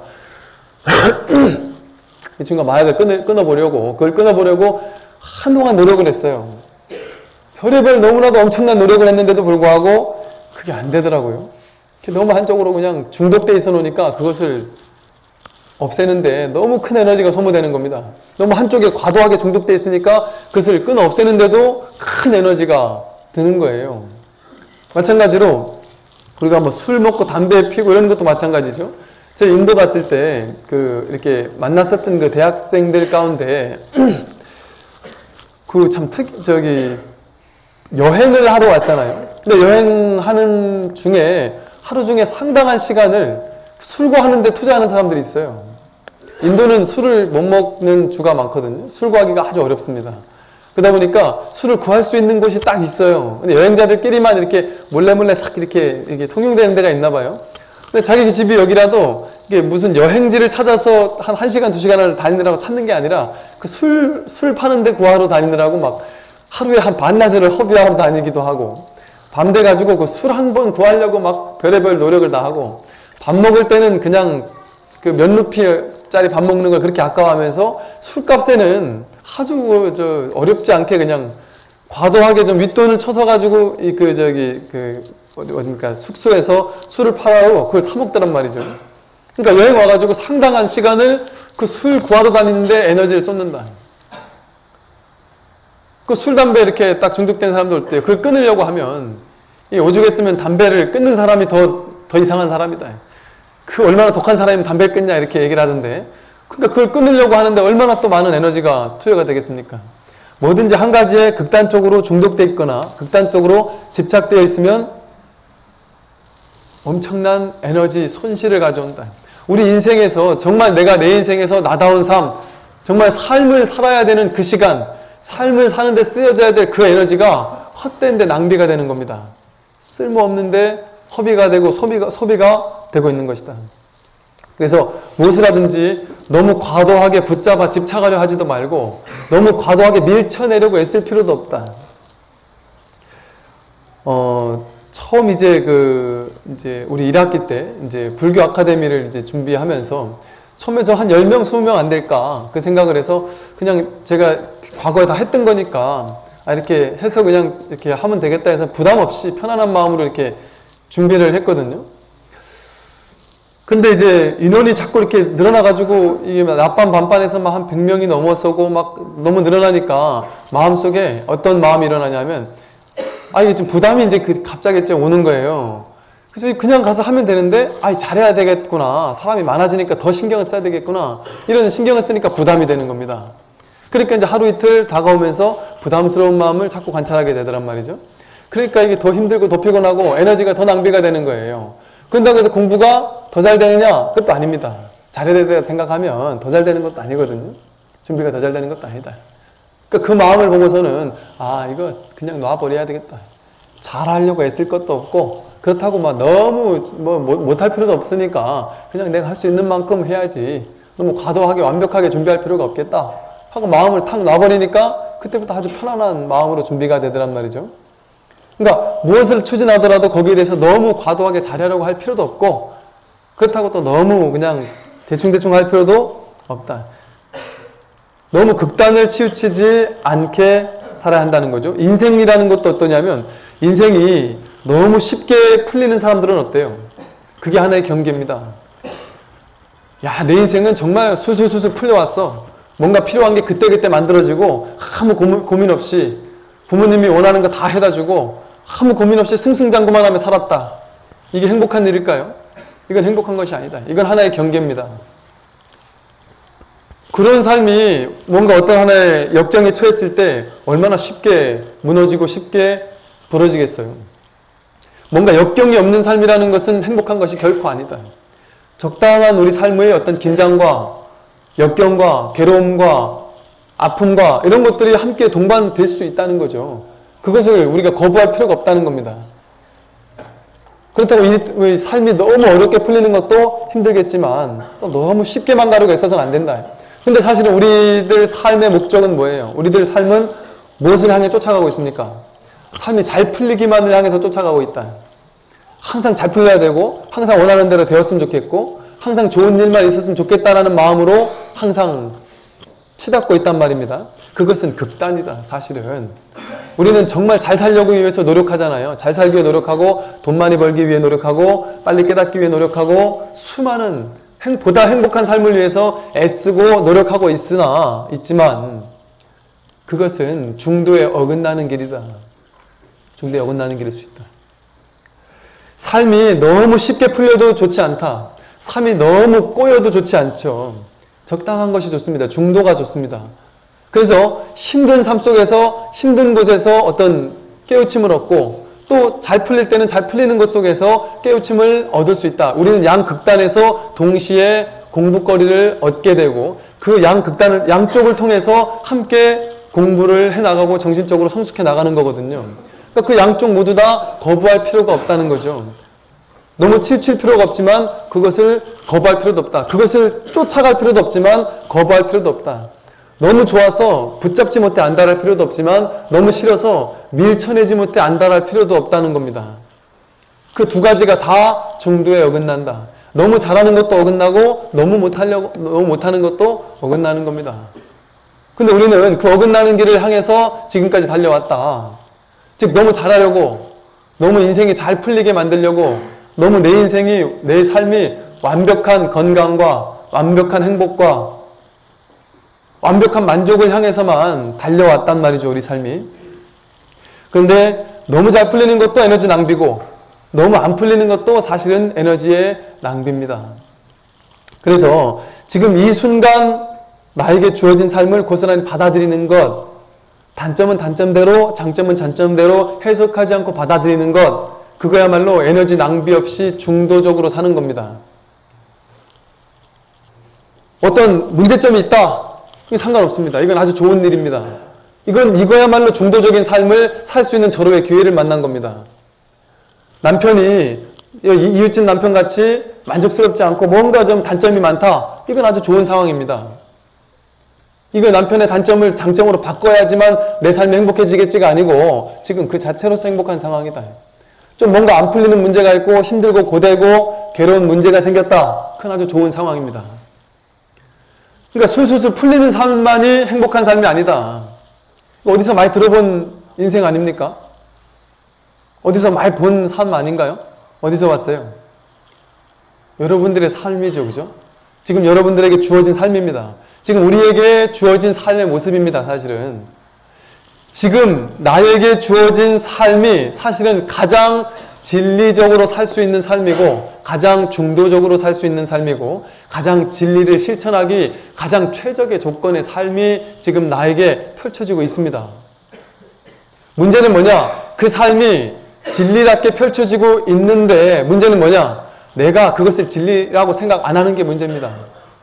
이 친구가 마약을 끊어, 끊어보려고 그걸 끊어보려고 한동안 노력을 했어요. 별의별 너무나도 엄청난 노력을 했는데도 불구하고 그게 안 되더라고요. 너무 한쪽으로 그냥 중독돼 있어 놓으니까 그것을 없애는데 너무 큰 에너지가 소모되는 겁니다. 너무 한쪽에 과도하게 중독돼 있으니까 그것을 끊어 없애는데도 큰 에너지가 드는 거예요. 마찬가지로 우리가 뭐 술 먹고 담배 피고 이런 것도 마찬가지죠. 제가 인도 갔을 때 그 이렇게 만났었던 그 대학생들 가운데 그 참 특 저기 여행을 하러 왔잖아요. 근데 여행하는 중에 하루 중에 상당한 시간을 술과 하는데 투자하는 사람들이 있어요. 인도는 술을 못 먹는 주가 많거든요. 술 구하기가 아주 어렵습니다. 그러다 보니까 술을 구할 수 있는 곳이 딱 있어요. 근데 여행자들끼리만 이렇게 몰래 몰래 싹 이렇게, 이렇게 통용되는 데가 있나 봐요. 근데 자기 집이 여기라도 이게 무슨 여행지를 찾아서 한 1시간, 두 시간을 다니느라고 찾는 게 아니라 그 술, 술 파는 데 구하러 다니느라고 막 하루에 한 반나절을 허비하러 다니기도 하고 밤 돼가지고 그 술 한 번 구하려고 막 별의별 노력을 다 하고 밥 먹을 때는 그냥 그 몇 루피짜리 밥 먹는 걸 그렇게 아까워하면서 술값에는 아주 저 어렵지 않게 그냥 과도하게 좀 윗돈을 쳐서 가지고 이 그 저기 그 어디 어디니까 숙소에서 술을 팔아요. 그걸 사 먹더란 말이죠. 그러니까 여행 와가지고 상당한 시간을 그 술 구하러 다니는데 에너지를 쏟는다. 그 술, 담배 이렇게 딱 중독된 사람들 올 때 그걸 끊으려고 하면 이 오죽했으면 담배를 끊는 사람이 더, 더 이상한 사람이다. 그 얼마나 독한 사람이면 담배를 끊냐 이렇게 얘기를 하던데 그러니까 그걸 끊으려고 하는데 얼마나 또 많은 에너지가 투여가 되겠습니까? 뭐든지 한 가지에 극단적으로 중독되어 있거나 극단적으로 집착되어 있으면 엄청난 에너지 손실을 가져온다. 우리 인생에서 정말 내가 내 인생에서 나다운 삶, 정말 삶을 살아야 되는 그 시간, 삶을 사는데 쓰여져야 될 그 에너지가 헛된데 낭비가 되는 겁니다. 쓸모없는데 허비가 되고 소비가, 소비가 되고 있는 것이다. 그래서 무엇을 하든지 너무 과도하게 붙잡아 집착하려 하지도 말고 너무 과도하게 밀쳐내려고 애쓸 필요도 없다. 어, 처음 이제 그, 이제 우리 일 학기 때 이제 불교 아카데미를 이제 준비하면서 처음에 저 한 열 명, 이십 명 안 될까 그 생각을 해서 그냥 제가 과거에 다 했던 거니까 아, 이렇게 해서 그냥 이렇게 하면 되겠다 해서 부담 없이 편안한 마음으로 이렇게 준비를 했거든요. 근데 이제 인원이 자꾸 이렇게 늘어나가지고 이게 낮반 밤반에서 막 한 백 명이 넘어서고 막 너무 늘어나니까 마음속에 어떤 마음이 일어나냐면 아, 이게 좀 부담이 이제 그 갑자기 이제 오는 거예요. 그래서 그냥 가서 하면 되는데 아, 잘해야 되겠구나. 사람이 많아지니까 더 신경을 써야 되겠구나. 이런 신경을 쓰니까 부담이 되는 겁니다. 그러니까 이제 하루 이틀 다가오면서 부담스러운 마음을 자꾸 관찰하게 되더란 말이죠. 그러니까 이게 더 힘들고 더 피곤하고 에너지가 더 낭비가 되는 거예요. 그런다고 해서 공부가 더 잘 되느냐? 그것도 아닙니다. 잘해야 된다고 생각하면 더 잘 되는 것도 아니거든요. 준비가 더 잘 되는 것도 아니다. 그러니까 그 마음을 보고서는 아, 이거 그냥 놔버려야 되겠다. 잘하려고 애쓸 것도 없고 그렇다고 막 너무 뭐 못할 필요도 없으니까 그냥 내가 할 수 있는 만큼 해야지. 너무 과도하게 완벽하게 준비할 필요가 없겠다 하고 마음을 탁 놔버리니까 그때부터 아주 편안한 마음으로 준비가 되더란 말이죠. 그러니까 무엇을 추진하더라도 거기에 대해서 너무 과도하게 잘하려고 할 필요도 없고, 그렇다고 또 너무 그냥 대충대충 할 필요도 없다. 너무 극단을 치우치지 않게 살아야 한다는 거죠. 인생이라는 것도 어떠냐면, 인생이 너무 쉽게 풀리는 사람들은 어때요? 그게 하나의 경계입니다. 야, 내 인생은 정말 술술술술 풀려왔어. 뭔가 필요한 게 그때그때 만들어지고 아무 고민, 고민 없이 부모님이 원하는 거 다 해다 주고 아무 고민 없이 승승장구만 하며 살았다. 이게 행복한 일일까요? 이건 행복한 것이 아니다. 이건 하나의 경계입니다. 그런 삶이 뭔가 어떤 하나의 역경에 처했을 때 얼마나 쉽게 무너지고 쉽게 부러지겠어요. 뭔가 역경이 없는 삶이라는 것은 행복한 것이 결코 아니다. 적당한 우리 삶의 어떤 긴장과 역경과 괴로움과 아픔과 이런 것들이 함께 동반될 수 있다는 거죠. 그것을 우리가 거부할 필요가 없다는 겁니다. 그렇다고 이 삶이 너무 어렵게 풀리는 것도 힘들겠지만 또 너무 쉽게만 가려고 애써서는 안 된다. 근데 사실은 우리들 삶의 목적은 뭐예요? 우리들 삶은 무엇을 향해 쫓아가고 있습니까? 삶이 잘 풀리기만을 향해서 쫓아가고 있다. 항상 잘 풀려야 되고 항상 원하는 대로 되었으면 좋겠고 항상 좋은 일만 있었으면 좋겠다라는 마음으로 항상 치닫고 있단 말입니다. 그것은 극단이다. 사실은 우리는 정말 잘 살려고 위해서 노력하잖아요. 잘 살기 위해 노력하고 돈 많이 벌기 위해 노력하고 빨리 깨닫기 위해 노력하고 수많은 행, 보다 행복한 삶을 위해서 애쓰고 노력하고 있으나 있지만 그것은 중도에 어긋나는 길이다. 중도에 어긋나는 길일 수 있다. 삶이 너무 쉽게 풀려도 좋지 않다. 삶이 너무 꼬여도 좋지 않죠. 적당한 것이 좋습니다. 중도가 좋습니다. 그래서 힘든 삶 속에서 힘든 곳에서 어떤 깨우침을 얻고 또 잘 풀릴 때는 잘 풀리는 것 속에서 깨우침을 얻을 수 있다. 우리는 양극단에서 동시에 공부거리를 얻게 되고 그 양극단을 양쪽을 통해서 함께 공부를 해나가고 정신적으로 성숙해 나가는 거거든요. 그러니까 그 양쪽 모두 다 거부할 필요가 없다는 거죠. 너무 치우칠 필요가 없지만 그것을 거부할 필요도 없다. 그것을 쫓아갈 필요도 없지만 거부할 필요도 없다. 너무 좋아서 붙잡지 못해 안달할 필요도 없지만 너무 싫어서 밀쳐내지 못해 안달할 필요도 없다는 겁니다. 그 두 가지가 다 중도에 어긋난다. 너무 잘하는 것도 어긋나고 너무 못하려고 너무 못하는 것도 어긋나는 겁니다. 근데 우리는 그 어긋나는 길을 향해서 지금까지 달려왔다. 즉 너무 잘하려고 너무 인생이 잘 풀리게 만들려고 너무 내 인생이 내 삶이 완벽한 건강과 완벽한 행복과 완벽한 만족을 향해서만 달려왔단 말이죠. 우리 삶이. 그런데 너무 잘 풀리는 것도 에너지 낭비고 너무 안 풀리는 것도 사실은 에너지의 낭비입니다. 그래서 지금 이 순간 나에게 주어진 삶을 고스란히 받아들이는 것, 단점은 단점대로 장점은 장점대로 해석하지 않고 받아들이는 것, 그거야말로 에너지 낭비 없이 중도적으로 사는 겁니다. 어떤 문제점이 있다? 이건 상관없습니다. 이건 아주 좋은 일입니다. 이건 이거야말로 중도적인 삶을 살 수 있는 절호의 기회를 만난 겁니다. 남편이 이웃집 남편같이 만족스럽지 않고 뭔가 좀 단점이 많다. 이건 아주 좋은 상황입니다. 이거 남편의 단점을 장점으로 바꿔야지만 내 삶이 행복해지겠지가 아니고 지금 그 자체로서 행복한 상황이다. 좀 뭔가 안 풀리는 문제가 있고 힘들고 고되고 괴로운 문제가 생겼다. 그건 아주 좋은 상황입니다. 그러니까 술술술 풀리는 삶만이 행복한 삶이 아니다. 어디서 많이 들어본 인생 아닙니까? 어디서 많이 본 삶 아닌가요? 어디서 왔어요? 여러분들의 삶이죠. 그죠? 지금 여러분들에게 주어진 삶입니다. 지금 우리에게 주어진 삶의 모습입니다. 사실은. 지금 나에게 주어진 삶이 사실은 가장 진리적으로 살 수 있는 삶이고 가장 중도적으로 살 수 있는 삶이고 가장 진리를 실천하기 가장 최적의 조건의 삶이 지금 나에게 펼쳐지고 있습니다. 문제는 뭐냐? 그 삶이 진리답게 펼쳐지고 있는데 문제는 뭐냐? 내가 그것을 진리라고 생각 안 하는 게 문제입니다.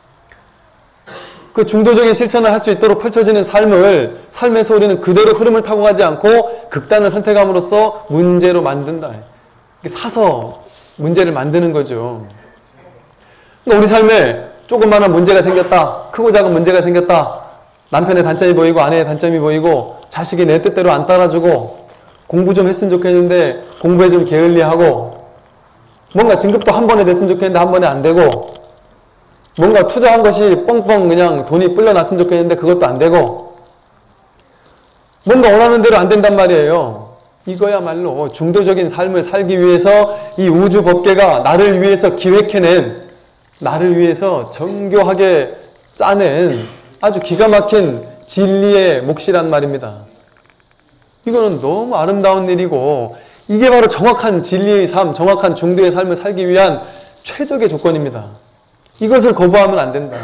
그 중도적인 실천을 할 수 있도록 펼쳐지는 삶을 삶에서 우리는 그대로 흐름을 타고 가지 않고 극단을 선택함으로써 문제로 만든다. 사서 문제를 만드는 거죠. 우리 삶에 조그마한 문제가 생겼다. 크고 작은 문제가 생겼다. 남편의 단점이 보이고 아내의 단점이 보이고 자식이 내 뜻대로 안 따라주고 공부 좀 했으면 좋겠는데 공부에 좀 게을리하고, 뭔가 진급도 한 번에 됐으면 좋겠는데 한 번에 안 되고, 뭔가 투자한 것이 뻥뻥 그냥 돈이 불려났으면 좋겠는데 그것도 안 되고, 뭔가 원하는 대로 안 된단 말이에요. 이거야말로 중도적인 삶을 살기 위해서 이 우주 법계가 나를 위해서 기획해낸, 나를 위해서 정교하게 짜낸 아주 기가 막힌 진리의 몫이란 말입니다. 이거는 너무 아름다운 일이고, 이게 바로 정확한 진리의 삶, 정확한 중도의 삶을 살기 위한 최적의 조건입니다. 이것을 거부하면 안 된다.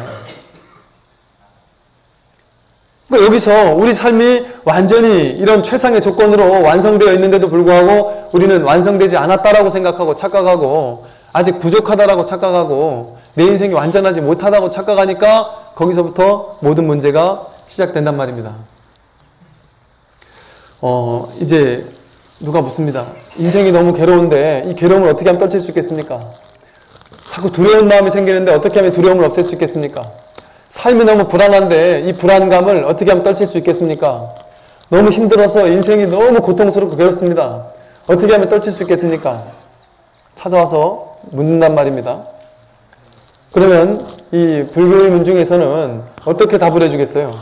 그러니까 여기서 우리 삶이 완전히 이런 최상의 조건으로 완성되어 있는데도 불구하고 우리는 완성되지 않았다라고 생각하고 착각하고, 아직 부족하다라고 착각하고, 내 인생이 완전하지 못하다고 착각하니까 거기서부터 모든 문제가 시작된단 말입니다. 어, 이제 누가 묻습니다. 인생이 너무 괴로운데 이 괴로움을 어떻게 하면 떨칠 수 있겠습니까? 자꾸 두려운 마음이 생기는데 어떻게 하면 두려움을 없앨 수 있겠습니까? 삶이 너무 불안한데 이 불안감을 어떻게 하면 떨칠 수 있겠습니까? 너무 힘들어서 인생이 너무 고통스럽고 괴롭습니다. 어떻게 하면 떨칠 수 있겠습니까? 찾아와서 묻는단 말입니다. 그러면 이 불교의 문중에서는 어떻게 답을 해주겠어요?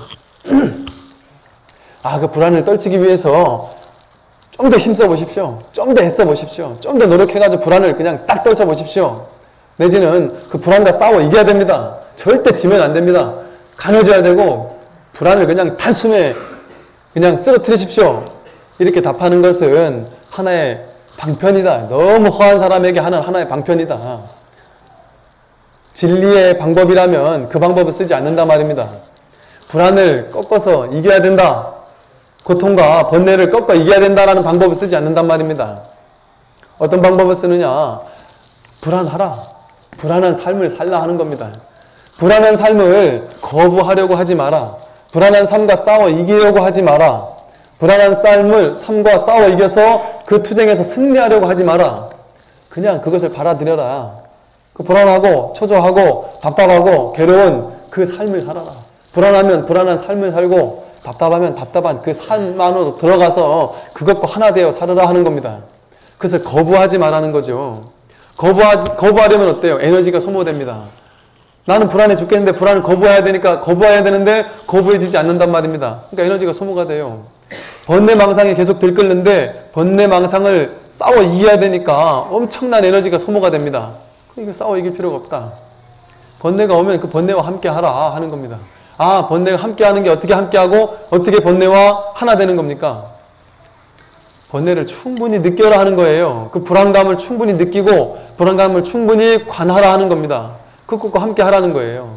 아, 그 불안을 떨치기 위해서 좀 더 힘써 보십시오. 좀 더 애써 보십시오. 좀 더 노력해가지고 불안을 그냥 딱 떨쳐 보십시오. 내지는 그 불안과 싸워 이겨야 됩니다. 절대 지면 안 됩니다. 강해져야 되고 불안을 그냥 단숨에 그냥 쓰러뜨리십시오. 이렇게 답하는 것은 하나의 방편이다. 너무 허한 사람에게 하는 하나의 방편이다. 진리의 방법이라면 그 방법을 쓰지 않는단 말입니다. 불안을 꺾어서 이겨야 된다. 고통과 번뇌를 꺾어 이겨야 된다라는 방법을 쓰지 않는단 말입니다. 어떤 방법을 쓰느냐? 불안하라. 불안한 삶을 살라 하는 겁니다. 불안한 삶을 거부하려고 하지 마라. 불안한 삶과 싸워 이기려고 하지 마라. 불안한 삶을 삶과 싸워 이겨서 그 투쟁에서 승리하려고 하지 마라. 그냥 그것을 받아들여라. 그 불안하고 초조하고 답답하고 괴로운 그 삶을 살아라. 불안하면 불안한 삶을 살고 답답하면 답답한 그 삶 안으로 들어가서 그것과 하나 되어 살아라 하는 겁니다. 그래서 거부하지 말라는 거죠. 거부하, 거부하려면 어때요? 에너지가 소모됩니다. 나는 불안해 죽겠는데 불안을 거부해야 되니까 거부해야 되는데 거부해지지 않는단 말입니다. 그러니까 에너지가 소모가 돼요. 번뇌망상이 계속 들끓는데 번뇌망상을 싸워 이겨야 되니까 엄청난 에너지가 소모가 됩니다. 그러니까 싸워 이길 필요가 없다. 번뇌가 오면 그 번뇌와 함께 하라 하는 겁니다. 아, 번뇌가 함께 하는 게 어떻게 함께 하고 어떻게 번뇌와 하나 되는 겁니까? 번뇌를 충분히 느껴라 하는 거예요. 그 불안감을 충분히 느끼고 불안감을 충분히 관하라 하는 겁니다. 그것과 함께 하라는 거예요.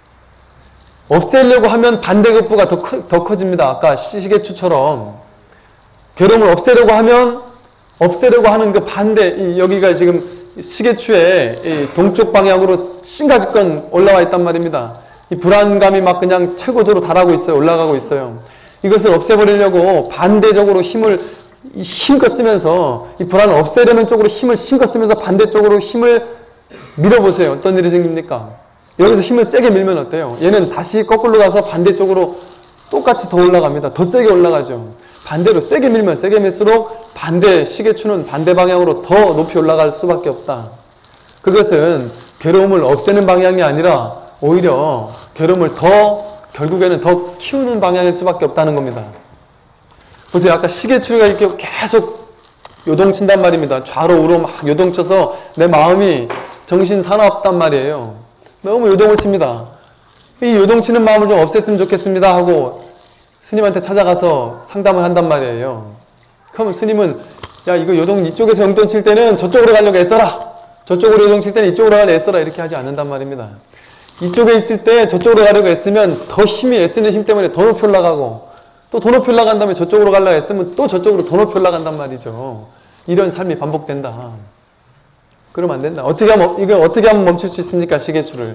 없애려고 하면 반대급부가 더, 커, 더 커집니다. 아까 시계추처럼 괴로움을 없애려고 하면 없애려고 하는 그 반대, 이 여기가 지금 시계추의 이 동쪽 방향으로 신가지건 올라와 있단 말입니다. 이 불안감이 막 그냥 최고조로 달하고 있어요. 올라가고 있어요. 이것을 없애버리려고 반대적으로 힘을 힘껏 쓰면서 이 불안을 없애려는 쪽으로 힘을 힘껏 쓰면서 반대쪽으로 힘을 밀어보세요. 어떤 일이 생깁니까? 여기서 힘을 세게 밀면 어때요? 얘는 다시 거꾸로 가서 반대쪽으로 똑같이 더 올라갑니다. 더 세게 올라가죠. 반대로 세게 밀면 세게 밀수록 반대 시계추는 반대 방향으로 더 높이 올라갈 수밖에 없다. 그것은 괴로움을 없애는 방향이 아니라 오히려 괴로움을 더 결국에는 더 키우는 방향일 수밖에 없다는 겁니다. 보세요. 아까 시계추가 이렇게 계속 요동친단 말입니다. 좌로 우로 막 요동쳐서 내 마음이 정신 사납단 말이에요. 너무 요동을 칩니다. 이 요동치는 마음을 좀 없앴으면 좋겠습니다 하고 스님한테 찾아가서 상담을 한단 말이에요. 그러면 스님은 야, 이거 요동 이쪽에서 용돈칠 때는 저쪽으로 가려고 애써라. 저쪽으로 요동칠 때는 이쪽으로 가려고 애써라. 이렇게 하지 않는단 말입니다. 이쪽에 있을 때 저쪽으로 가려고 애쓰면 더 힘이 애쓰는 힘 때문에 더 높이 올라가고 또 더 높이 올라간 다음에 저쪽으로 가려고 애쓰면 또 저쪽으로 더 높이 올라간단 말이죠. 이런 삶이 반복된다. 그러면 안 된다. 어떻게 하면, 이걸 어떻게 하면 멈출 수 있습니까? 시계추를.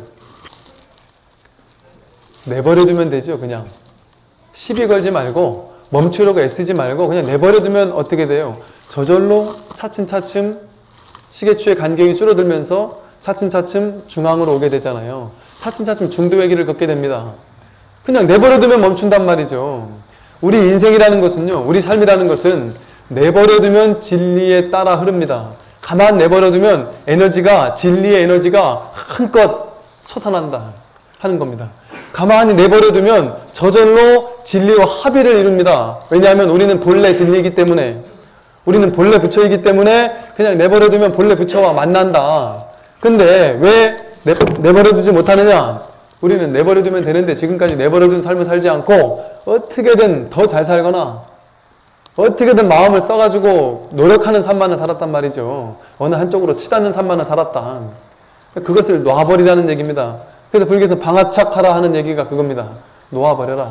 내버려두면 되죠, 그냥. 시비 걸지 말고, 멈추려고 애쓰지 말고, 그냥 내버려두면 어떻게 돼요? 저절로 차츰차츰 시계추의 간격이 줄어들면서 차츰차츰 중앙으로 오게 되잖아요. 차츰차츰 중도의 길을 걷게 됩니다. 그냥 내버려두면 멈춘단 말이죠. 우리 인생이라는 것은요, 우리 삶이라는 것은 내버려두면 진리에 따라 흐릅니다. 가만 내버려두면 에너지가, 진리의 에너지가 한껏 솟아난다 하는 겁니다. 가만히 내버려두면 저절로 진리와 합의를 이룹니다. 왜냐하면 우리는 본래 진리이기 때문에, 우리는 본래 부처이기 때문에 그냥 내버려두면 본래 부처와 만난다. 근데 왜 내, 내버려두지 못하느냐? 우리는 내버려두면 되는데 지금까지 내버려둔 삶을 살지 않고 어떻게든 더 잘 살거나 어떻게든 마음을 써가지고 노력하는 삶만을 살았단 말이죠. 어느 한쪽으로 치닫는 삶만을 살았다. 그것을 놔버리라는 얘기입니다. 그래서 불교에서 방아착하라 하는 얘기가 그겁니다. 놓아버려라.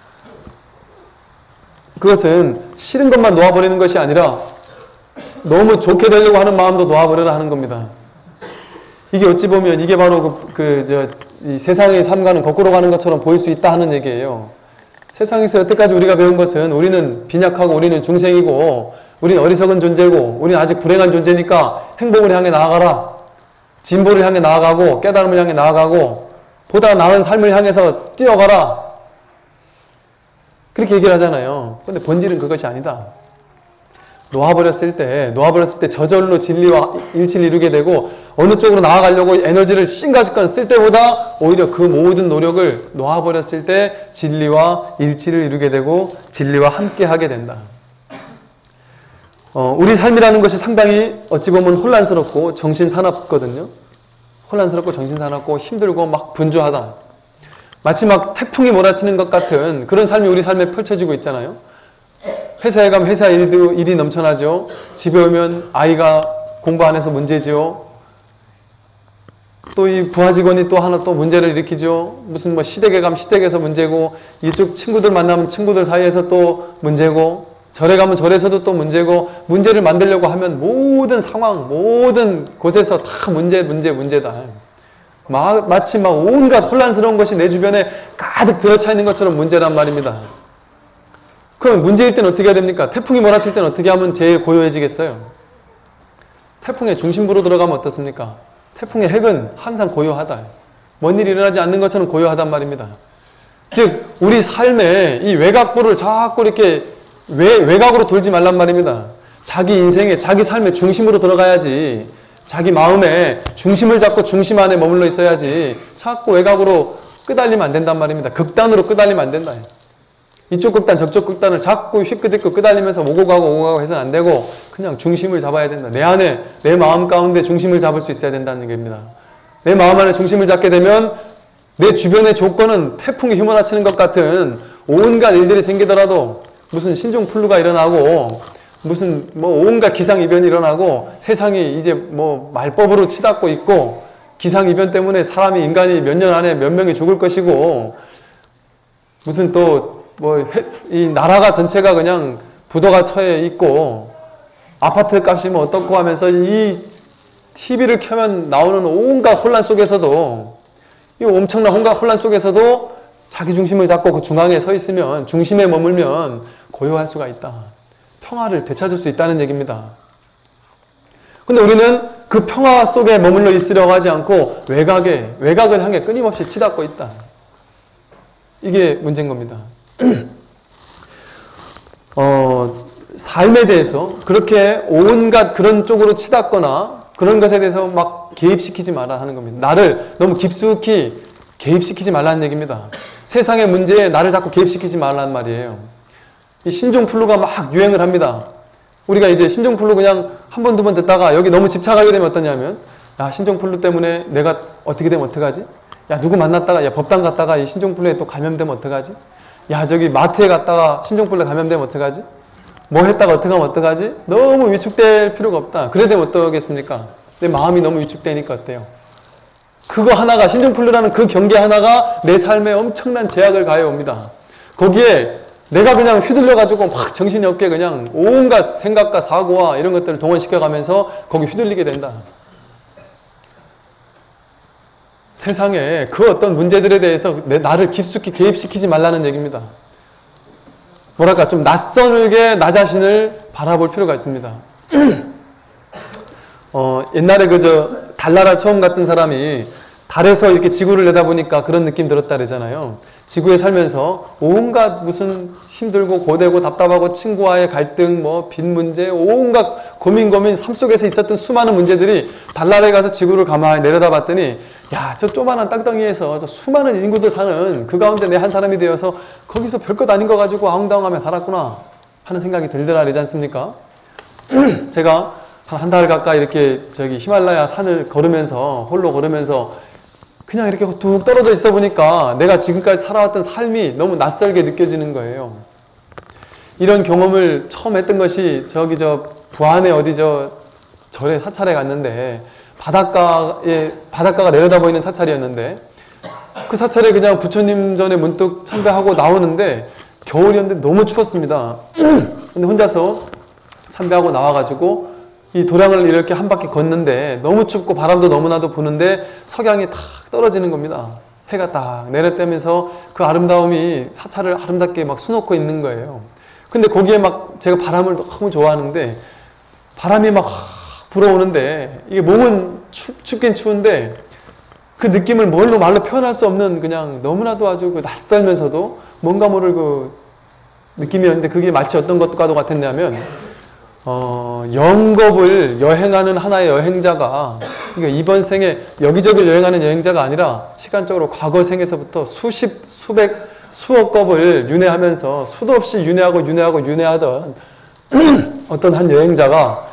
그것은 싫은 것만 놓아버리는 것이 아니라 너무 좋게 되려고 하는 마음도 놓아버려라 하는 겁니다. 이게 어찌 보면 이게 바로 그, 그, 저, 이 세상의 삶과는 거꾸로 가는 것처럼 보일 수 있다 하는 얘기예요. 세상에서 여태까지 우리가 배운 것은 우리는 빈약하고 우리는 중생이고 우리는 어리석은 존재고 우리는 아직 불행한 존재니까 행복을 향해 나아가라. 진보를 향해 나아가고 깨달음을 향해 나아가고 보다 나은 삶을 향해서 뛰어가라. 그렇게 얘기를 하잖아요. 근데 본질은 그것이 아니다. 놓아버렸을 때, 놓아버렸을 때 저절로 진리와 일치를 이루게 되고 어느 쪽으로 나아가려고 에너지를 싱가지건 쓸 때보다 오히려 그 모든 노력을 놓아버렸을 때 진리와 일치를 이루게 되고 진리와 함께 하게 된다. 어, 우리 삶이라는 것이 상당히 어찌 보면 혼란스럽고 정신사납거든요. 혼란스럽고 정신사납고 힘들고 막 분주하다. 마치 막 태풍이 몰아치는 것 같은 그런 삶이 우리 삶에 펼쳐지고 있잖아요. 회사에 가면 회사 일도, 일이 넘쳐나죠. 집에 오면 아이가 공부 안 해서 문제죠. 또 이 부하 직원이 또 하나 또 문제를 일으키죠. 무슨 뭐 시댁에 가면 시댁에서 문제고, 이쪽 친구들 만나면 친구들 사이에서 또 문제고, 절에 가면 절에서도 또 문제고, 문제를 만들려고 하면 모든 상황, 모든 곳에서 다 문제, 문제, 문제다. 마, 마치 막 온갖 혼란스러운 것이 내 주변에 가득 들어차 있는 것처럼 문제란 말입니다. 그럼 문제일 때는 어떻게 해야 됩니까? 태풍이 몰아칠 때는 어떻게 하면 제일 고요해지겠어요? 태풍의 중심부로 들어가면 어떻습니까? 태풍의 핵은 항상 고요하다. 뭔 일이 일어나지 않는 것처럼 고요하단 말입니다. 즉 우리 삶에 이 외곽부를 자꾸 이렇게 외, 외곽으로 돌지 말란 말입니다. 자기 인생에, 자기 삶의 중심으로 들어가야지. 자기 마음에 중심을 잡고 중심 안에 머물러 있어야지. 자꾸 외곽으로 끄달리면 안 된단 말입니다. 극단으로 끄달리면 안 된다. 이쪽 극단 저쪽 극단을 자꾸 휘끄덕고 끄달리면서 오고 가고 오고 가고 해서는 안 되고 그냥 중심을 잡아야 된다. 내 안에, 내 마음 가운데 중심을 잡을 수 있어야 된다는 얘기입니다. 내 마음 안에 중심을 잡게 되면 내 주변의 조건은 태풍이 휘몰아치는 것 같은 온갖 일들이 생기더라도 무슨 신종플루가 일어나고 무슨 뭐 온갖 기상이변이 일어나고 세상이 이제 뭐 말법으로 치닫고 있고 기상이변 때문에 사람이, 인간이 몇 년 안에 몇 명이 죽을 것이고 무슨 또 뭐 이 나라가 전체가 그냥 부도가 처해 있고 아파트 값이 뭐 어떻고 하면서 이 티비를 켜면 나오는 온갖 혼란 속에서도, 이 엄청난 온갖 혼란 속에서도 자기 중심을 잡고 그 중앙에 서 있으면, 중심에 머물면 고요할 수가 있다. 평화를 되찾을 수 있다는 얘기입니다. 근데 우리는 그 평화 속에 머물러 있으려고 하지 않고 외곽에, 외곽을 향해 끊임없이 치닫고 있다. 이게 문제인 겁니다. 어, 삶에 대해서 그렇게 온갖 그런 쪽으로 치닫거나 그런 것에 대해서 막 개입시키지 마라 하는 겁니다. 나를 너무 깊숙이 개입시키지 말라는 얘기입니다. 세상의 문제에 나를 자꾸 개입시키지 말라는 말이에요. 이 신종플루가 막 유행을 합니다. 우리가 이제 신종플루 그냥 한 번, 두 번 듣다가 여기 너무 집착하게 되면 어떠냐면, 야, 신종플루 때문에 내가 어떻게 되면 어떡하지? 야, 누구 만났다가, 야, 법당 갔다가 이 신종플루에 또 감염되면 어떡하지? 야, 저기 마트에 갔다가 신종플루에 감염되면 어떡하지? 뭐 했다가 어떻게 하면 어떡하지? 너무 위축될 필요가 없다. 그래 되면 어떠겠습니까? 내 마음이 너무 위축되니까 어때요? 그거 하나가, 신종플루라는 그 경계 하나가 내 삶에 엄청난 제약을 가해 옵니다. 거기에 내가 그냥 휘둘려가지고 막 정신이 없게 그냥 온갖 생각과 사고와 이런 것들을 동원시켜가면서 거기 휘둘리게 된다. 세상에 그 어떤 문제들에 대해서 내, 나를 깊숙이 개입시키지 말라는 얘기입니다. 뭐랄까, 좀 낯설게 나 자신을 바라볼 필요가 있습니다. 어, 옛날에 그저 달나라 처음 갔던 사람이 달에서 이렇게 지구를 내다보니까 그런 느낌 들었다 그러잖아요. 지구에 살면서 온갖 무슨 힘들고 고되고 답답하고 친구와의 갈등, 뭐 빚 문제, 온갖 고민 고민 삶 속에서 있었던 수많은 문제들이 달나라에 가서 지구를 가만히 내려다봤더니 야, 저 조만한 땅덩이에서 저 수많은 인구들 사는 그 가운데 내 한 사람이 되어서 거기서 별것 아닌 거 가지고 아웅다웅하며 살았구나 하는 생각이 들더라 그러지 않습니까? 제가 한 달 가까이 이렇게 저기 히말라야 산을 걸으면서 홀로 걸으면서 그냥 이렇게 뚝 떨어져 있어 보니까 내가 지금까지 살아왔던 삶이 너무 낯설게 느껴지는 거예요. 이런 경험을 처음 했던 것이 저기 저 부안에 어디 저 절에 사찰에 갔는데 바닷가에 바닷가가 내려다 보이는 사찰이었는데 그 사찰에 그냥 부처님 전에 문득 참배하고 나오는데 겨울이었는데 너무 추웠습니다. 근데 혼자서 참배하고 나와가지고 이 도량을 이렇게 한 바퀴 걷는데 너무 춥고 바람도 너무나도 부는데 석양이 탁 떨어지는 겁니다. 해가 딱 내려떼면서 그 아름다움이 사찰을 아름답게 막 수놓고 있는 거예요. 근데 거기에 막 제가 바람을 너무 좋아하는데 바람이 막 불어오는데 이게 몸은 춥, 춥긴 추운데 그 느낌을 뭘로 말로 표현할 수 없는 그냥 너무나도 아주 그 낯설면서도 뭔가 모를 그 느낌이었는데 그게 마치 어떤 것과도 같았냐면 어, 영겁을 여행하는 하나의 여행자가 그러니까 이번 생에 여기저기 여행하는 여행자가 아니라 시간적으로 과거 생에서부터 수십, 수백, 수억 겁을 윤회하면서 수도 없이 윤회하고 윤회하고 윤회하던 어떤 한 여행자가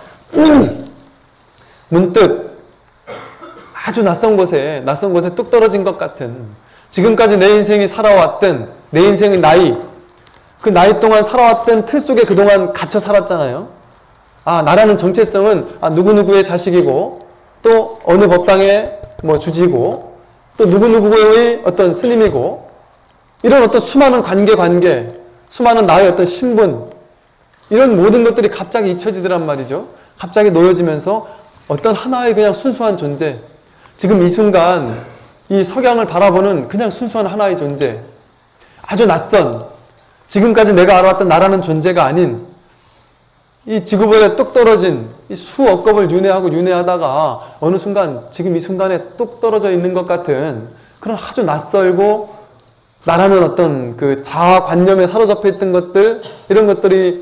문득 아주 낯선 곳에 낯선 곳에 뚝 떨어진 것 같은 지금까지 내 인생이 살아왔던 내 인생의 나이 그 나이 동안 살아왔던 틀 속에 그동안 갇혀 살았잖아요. 아, 나라는 정체성은 아, 누구누구의 자식이고 또 어느 법당의 뭐 주지고 또 누구누구의 어떤 스님이고 이런 어떤 수많은 관계 관계 수많은 나의 어떤 신분 이런 모든 것들이 갑자기 잊혀지더란 말이죠. 갑자기 놓여지면서 어떤 하나의 그냥 순수한 존재 지금 이 순간 이 석양을 바라보는 그냥 순수한 하나의 존재 아주 낯선 지금까지 내가 알아왔던 나라는 존재가 아닌 이 지구보다 뚝 떨어진 이 수억 겁을 윤회하고 윤회하다가 어느 순간 지금 이 순간에 뚝 떨어져 있는 것 같은 그런 아주 낯설고 나라는 어떤 그 자아관념에 사로잡혀 있던 것들 이런 것들이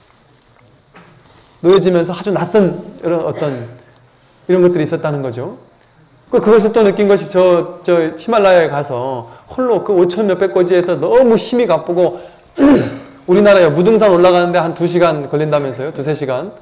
놓여지면서 아주 낯선 이런 어떤 이런 것들이 있었다는 거죠. 그것을 또 느낀 것이 저, 저 히말라야에 가서 홀로 그 오천 몇백 고지에서 너무 힘이 가쁘고 우리나라에 무등산 올라가는데 한 두 시간 걸린다면서요? 두세 시간.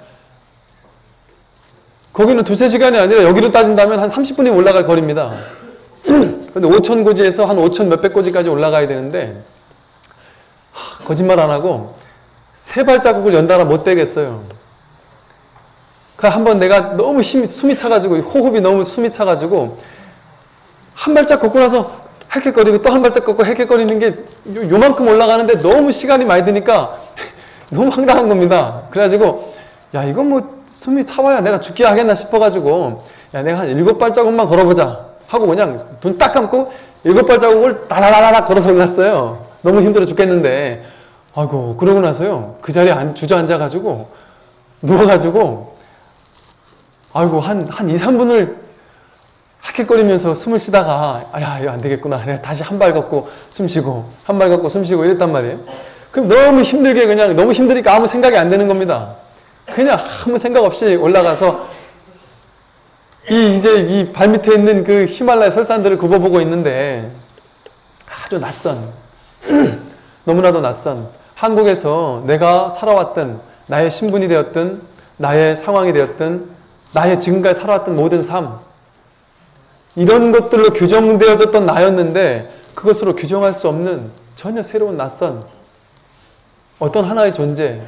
거기는 두세 시간이 아니라 여기로 따진다면 한 삼십 분이 올라갈 거리입니다. 근데 오천 고지에서 한 오천 몇백 고지까지 올라가야 되는데 하, 거짓말 안 하고 세 발자국을 연달아 못 떼겠어요. 그러니까 한번 내가 너무 힘이, 숨이 차가지고 호흡이 너무 숨이 차가지고 한 발짝 걷고 나서 헥헥거리고 또 한 발짝 걷고 헥헥거리는 게 요, 요만큼 올라가는데 너무 시간이 많이 드니까 너무 황당한 겁니다. 그래가지고 야 이건 뭐 숨이 차봐야 내가 죽게 하겠나 싶어가지고 야 내가 한 일곱 발자국만 걸어보자 하고 그냥 눈 딱 감고 일곱 발자국을 따라라라 걸어서 올랐어요. 너무 힘들어 죽겠는데 아이고 그러고 나서요 그 자리에 안, 주저앉아가지고 누워가지고 아이고 한, 한 이, 삼 분을 헥헥거리면서 숨을 쉬다가 아야 이거 안 되겠구나 내가 다시 한 발 걷고 숨 쉬고 한 발 걷고 숨 쉬고 이랬단 말이에요. 그럼 너무 힘들게 그냥 너무 힘드니까 아무 생각이 안 드는 겁니다. 그냥 아무 생각 없이 올라가서 이 이제 이 발밑에 있는 그 히말라야 설산들을 굽어보고 있는데 아주 낯선 너무나도 낯선 한국에서 내가 살아왔던 나의 신분이 되었든 나의 상황이 되었든 나의 지금까지 살아왔던 모든 삶 이런 것들로 규정되어졌던 나였는데 그것으로 규정할 수 없는 전혀 새로운 낯선 어떤 하나의 존재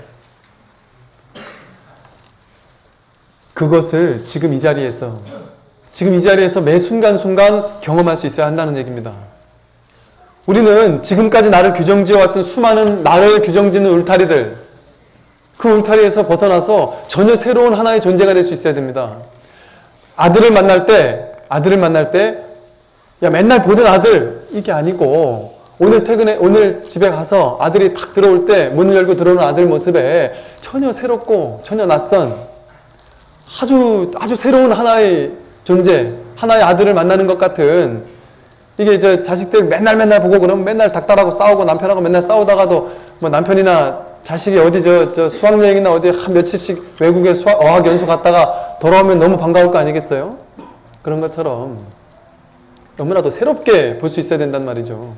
그것을 지금 이 자리에서 지금 이 자리에서 매 순간순간 경험할 수 있어야 한다는 얘기입니다. 우리는 지금까지 나를 규정지어왔던 수많은 나를 규정짓는 울타리들 그 울타리에서 벗어나서 전혀 새로운 하나의 존재가 될 수 있어야 됩니다. 아들을 만날 때 아들을 만날 때 야 맨날 보던 아들 이게 아니고 오늘 퇴근에 오늘 집에 가서 아들이 탁 들어올 때 문을 열고 들어오는 아들 모습에 전혀 새롭고 전혀 낯선 아주 아주 새로운 하나의 존재 하나의 아들을 만나는 것 같은 이게 저 자식들 맨날 맨날 보고 그러면 맨날 닥달하고 싸우고 남편하고 맨날 싸우다가도 뭐 남편이나 자식이 어디 저, 저 수학여행이나 어디 한 며칠씩 외국에 수학, 어학연수 갔다가 돌아오면 너무 반가울 거 아니겠어요? 그런 것처럼 너무나도 새롭게 볼 수 있어야 된단 말이죠.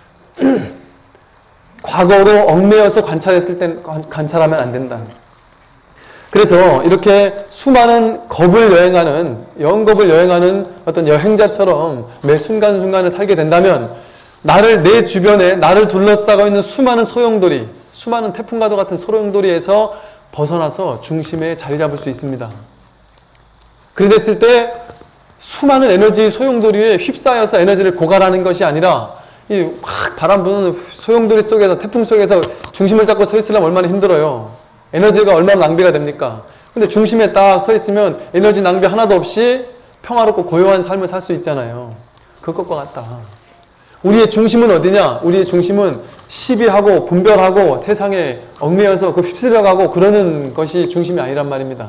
과거로 얽매여서 관찰했을 땐 관찰하면 안 된다. 그래서 이렇게 수많은 겁을 여행하는, 영겁을 여행하는 어떤 여행자처럼 매 순간순간을 살게 된다면 나를, 내 주변에 나를 둘러싸고 있는 수많은 소용돌이, 수많은 태풍과도 같은 소용돌이에서 벗어나서 중심에 자리 잡을 수 있습니다. 그랬을 때 수많은 에너지 소용돌이에 휩싸여서 에너지를 고갈하는 것이 아니라 이 막 바람 부는 소용돌이 속에서, 태풍 속에서 중심을 잡고 서 있으려면 얼마나 힘들어요. 에너지가 얼마나 낭비가 됩니까? 근데 중심에 딱 서 있으면 에너지 낭비 하나도 없이 평화롭고 고요한 삶을 살 수 있잖아요. 그것과 같다. 우리의 중심은 어디냐? 우리의 중심은 시비하고 분별하고 세상에 얽매여서 그 휩쓸려가고 그러는 것이 중심이 아니란 말입니다.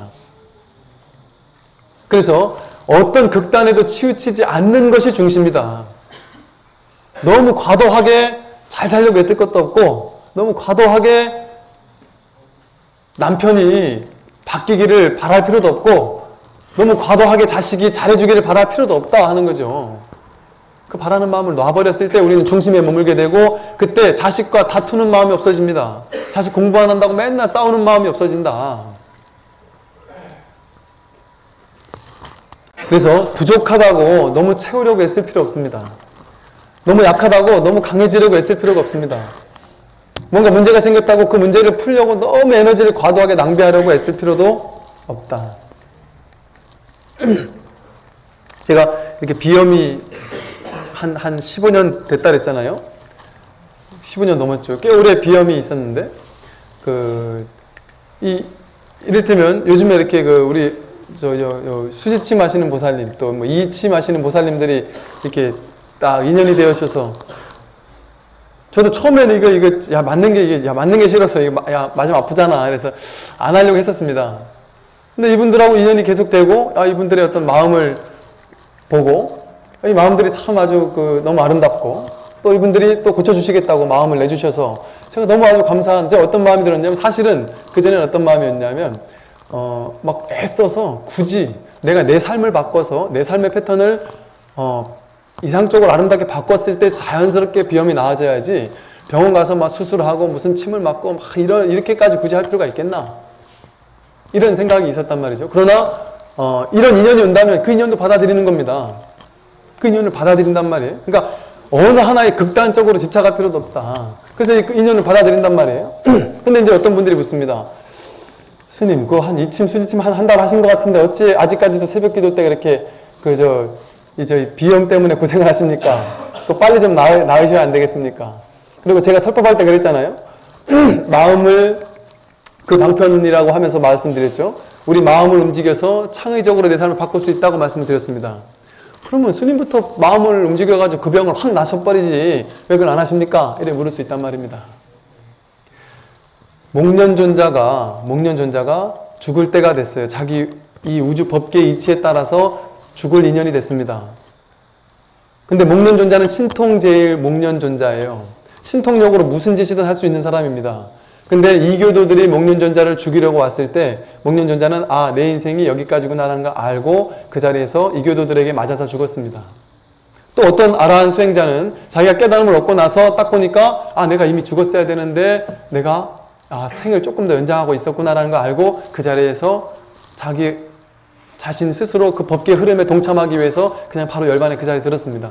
그래서 어떤 극단에도 치우치지 않는 것이 중심이다. 너무 과도하게 잘 살려고 애쓸 것도 없고 너무 과도하게 남편이 바뀌기를 바랄 필요도 없고 너무 과도하게 자식이 잘해주기를 바랄 필요도 없다 하는 거죠. 그 바라는 마음을 놔버렸을 때 우리는 중심에 머물게 되고 그때 자식과 다투는 마음이 없어집니다. 자식 공부 안 한다고 맨날 싸우는 마음이 없어진다. 그래서 부족하다고 너무 채우려고 애쓸 필요 없습니다. 너무 약하다고 너무 강해지려고 애쓸 필요가 없습니다. 뭔가 문제가 생겼다고 그 문제를 풀려고 너무 에너지를 과도하게 낭비하려고 애쓸 필요도 없다. 제가 이렇게 비염이 한, 한 십오 년 됐다 그랬잖아요. 십오 년 넘었죠. 꽤 오래 비염이 있었는데, 그, 이, 이를테면 요즘에 이렇게 그, 우리, 저, 저, 저 수지침 하시는 보살님, 또 뭐 이침 하시는 보살님들이 이렇게 딱 인연이 되어셔서 저도 처음에는 이거, 이거, 야, 맞는 게, 이게, 야, 맞는 게 싫어서, 이거, 야, 맞으면 아프잖아. 그래서 안 하려고 했었습니다. 근데 이분들하고 인연이 계속되고, 아, 이분들의 어떤 마음을 보고, 이 마음들이 참 아주 그, 너무 아름답고, 또 이분들이 또 고쳐주시겠다고 마음을 내주셔서, 제가 너무 아주 감사한, 제가 어떤 마음이 들었냐면, 사실은 그전에는 어떤 마음이었냐면, 어, 막 애써서 굳이 내가 내 삶을 바꿔서, 내 삶의 패턴을, 어, 이상적으로 아름답게 바꿨을 때 자연스럽게 비염이 나아져야지 병원 가서 막 수술하고 무슨 침을 맞고 막 이런, 이렇게까지 굳이 할 필요가 있겠나? 이런 생각이 있었단 말이죠. 그러나, 어, 이런 인연이 온다면 그 인연도 받아들이는 겁니다. 그 인연을 받아들인단 말이에요. 그러니까 어느 하나에 극단적으로 집착할 필요도 없다. 그래서 이 인연을 받아들인단 말이에요. 근데 이제 어떤 분들이 묻습니다. 스님, 그거 한 이침, 수지침 한 한 달 하신 것 같은데 어찌 아직까지도 새벽 기도 때 그렇게 그, 저, 이 저희 비염 때문에 고생을 하십니까? 또 빨리 좀 나으, 나으셔야 안 되겠습니까? 그리고 제가 설법할 때 그랬잖아요. 마음을 그 방편이라고 하면서 말씀드렸죠. 우리 마음을 움직여서 창의적으로 내 삶을 바꿀 수 있다고 말씀을 드렸습니다. 그러면 스님부터 마음을 움직여가지고 그 병을 확 나셔버리지 왜 그걸 안 하십니까? 이렇게 물을 수 있단 말입니다. 목련존자가 목련존자가 죽을 때가 됐어요. 자기 이 우주 법계의 이치에 따라서 죽을 인연이 됐습니다. 근데 목련존자는 신통제일 목련존자예요. 신통력으로 무슨 짓이든 할 수 있는 사람입니다. 근데 이교도들이 목련존자를 죽이려고 왔을 때 목련존자는 아, 내 인생이 여기까지구나라는 걸 알고 그 자리에서 이교도들에게 맞아서 죽었습니다. 또 어떤 아라한 수행자는 자기가 깨달음을 얻고 나서 딱 보니까 아, 내가 이미 죽었어야 되는데 내가 아, 생을 조금 더 연장하고 있었구나라는 걸 알고 그 자리에서 자기 자신 스스로 그 법계의 흐름에 동참하기 위해서 그냥 바로 열반에 그 자리에 들었습니다.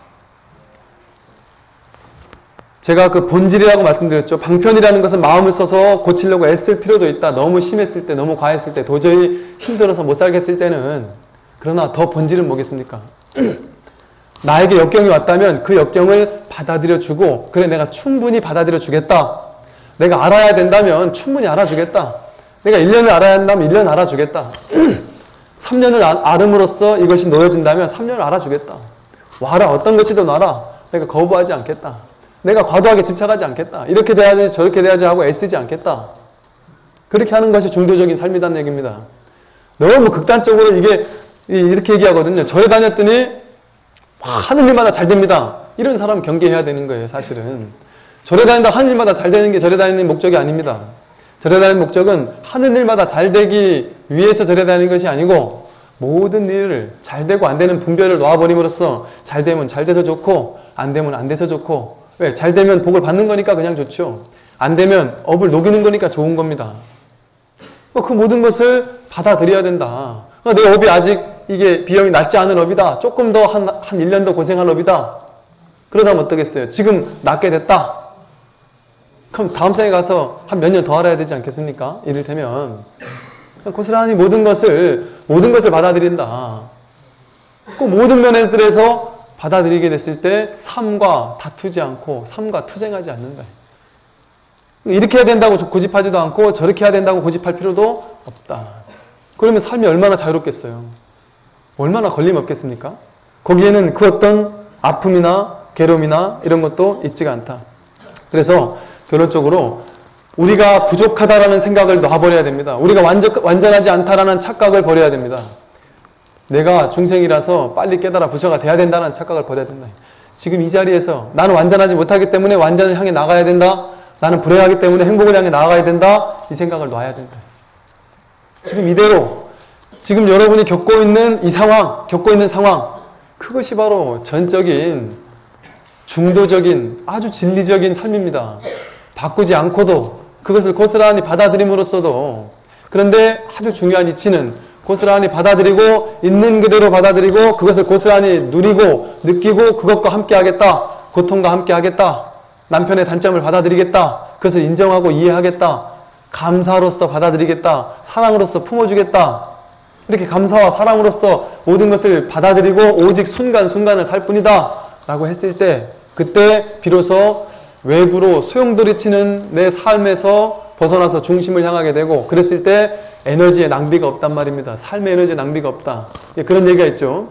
제가 그 본질이라고 말씀드렸죠. 방편이라는 것은 마음을 써서 고치려고 애쓸 필요도 있다. 너무 심했을 때, 너무 과했을 때, 도저히 힘들어서 못 살겠을 때는. 그러나 더 본질은 뭐겠습니까? 나에게 역경이 왔다면 그 역경을 받아들여주고 그래, 내가 충분히 받아들여주겠다. 내가 알아야 된다면 충분히 알아주겠다. 내가 일 년을 알아야 한다면 일 년 알아주겠다. 삼 년을 알음으로써 이것이 놓여진다면 삼 년을 알아주겠다. 와라, 어떤 것이든 와라. 내가 거부하지 않겠다. 내가 과도하게 집착하지 않겠다. 이렇게 돼야지 저렇게 돼야지 하고 애쓰지 않겠다. 그렇게 하는 것이 중도적인 삶이라는 얘기입니다. 너무 극단적으로 이게 이렇게 얘기하거든요. 절에 다녔더니 하는 일마다 잘 됩니다. 이런 사람 경계해야 되는 거예요, 사실은. 절에 다닌다 하는 일마다 잘 되는 게 절에 다니는 목적이 아닙니다. 절에 다니는 목적은 하는 일마다 잘 되기 위해서 절에 다니는 것이 아니고 모든 일을 잘 되고 안 되는 분별을 놓아버림으로써 잘 되면 잘 돼서 좋고 안 되면 안 돼서 좋고, 왜? 잘 되면 복을 받는 거니까 그냥 좋죠. 안 되면 업을 녹이는 거니까 좋은 겁니다. 그 모든 것을 받아들여야 된다. 내 업이 아직 이게 비형이 낫지 않은 업이다. 조금 더 한, 한 일 년 더 고생할 업이다. 그러다면 어떻겠어요? 지금 낫게 됐다. 그럼 다음 생에 가서 한 몇 년 더 알아야 되지 않겠습니까? 이를테면 고스란히 모든 것을 모든 것을 받아들인다. 그 모든 면들에서 받아들이게 됐을 때 삶과 다투지 않고 삶과 투쟁하지 않는다. 이렇게 해야 된다고 고집하지도 않고 저렇게 해야 된다고 고집할 필요도 없다. 그러면 삶이 얼마나 자유롭겠어요. 얼마나 걸림 없겠습니까? 거기에는 그 어떤 아픔이나 괴로움이나 이런 것도 있지가 않다. 그래서 결론적으로 우리가 부족하다라는 생각을 놔버려야 됩니다. 우리가 완전, 완전하지 않다라는 착각을 버려야 됩니다. 내가 중생이라서 빨리 깨달아 부처가 돼야 된다는 착각을 버려야 된다. 지금 이 자리에서 나는 완전하지 못하기 때문에 완전을 향해 나가야 된다. 나는 불행하기 때문에 행복을 향해 나아가야 된다. 이 생각을 놔야 된다. 지금 이대로 지금 여러분이 겪고 있는 이 상황, 겪고 있는 상황, 그것이 바로 전적인 중도적인 아주 진리적인 삶입니다. 바꾸지 않고도 그것을 고스란히 받아들임으로써도, 그런데 아주 중요한 이치는 고스란히 받아들이고 있는 그대로 받아들이고 그것을 고스란히 누리고 느끼고 그것과 함께 하겠다. 고통과 함께 하겠다. 남편의 단점을 받아들이겠다. 그것을 인정하고 이해하겠다. 감사로서 받아들이겠다. 사랑으로서 품어주겠다. 이렇게 감사와 사랑으로서 모든 것을 받아들이고 오직 순간순간을 살 뿐이다 라고 했을 때, 그때 비로소 외부로 소용돌이치는 내 삶에서 벗어나서 중심을 향하게 되고, 그랬을 때 에너지의 낭비가 없단 말입니다. 삶의 에너지의 낭비가 없다. 그런 얘기가 있죠.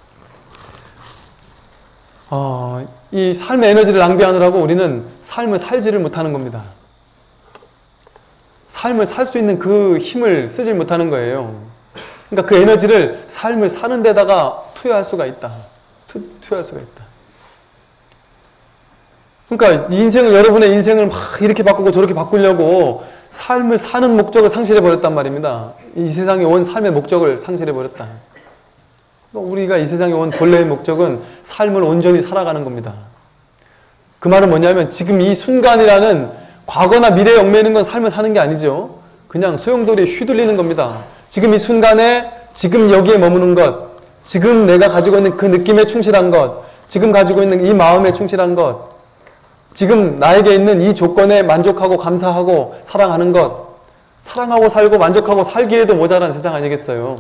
어, 이 삶의 에너지를 낭비하느라고 우리는 삶을 살지를 못하는 겁니다. 삶을 살 수 있는 그 힘을 쓰지 못하는 거예요. 그러니까 그 에너지를 삶을 사는 데다가 투여할 수가 있다. 투, 투여할 수가 있다. 그러니까 인생을, 여러분의 인생을 막 이렇게 바꾸고 저렇게 바꾸려고 삶을 사는 목적을 상실해버렸단 말입니다. 이 세상에 온 삶의 목적을 상실해버렸다. 그러니까 우리가 이 세상에 온 본래의 목적은 삶을 온전히 살아가는 겁니다. 그 말은 뭐냐면 지금 이 순간이라는 과거나 미래에 얽매이는 건 삶을 사는 게 아니죠. 그냥 소용돌이에 휘둘리는 겁니다. 지금 이 순간에 지금 여기에 머무는 것, 지금 내가 가지고 있는 그 느낌에 충실한 것, 지금 가지고 있는 이 마음에 충실한 것, 지금 나에게 있는 이 조건에 만족하고 감사하고 사랑하는 것, 사랑하고 살고 만족하고 살기에도 모자란 세상 아니겠어요.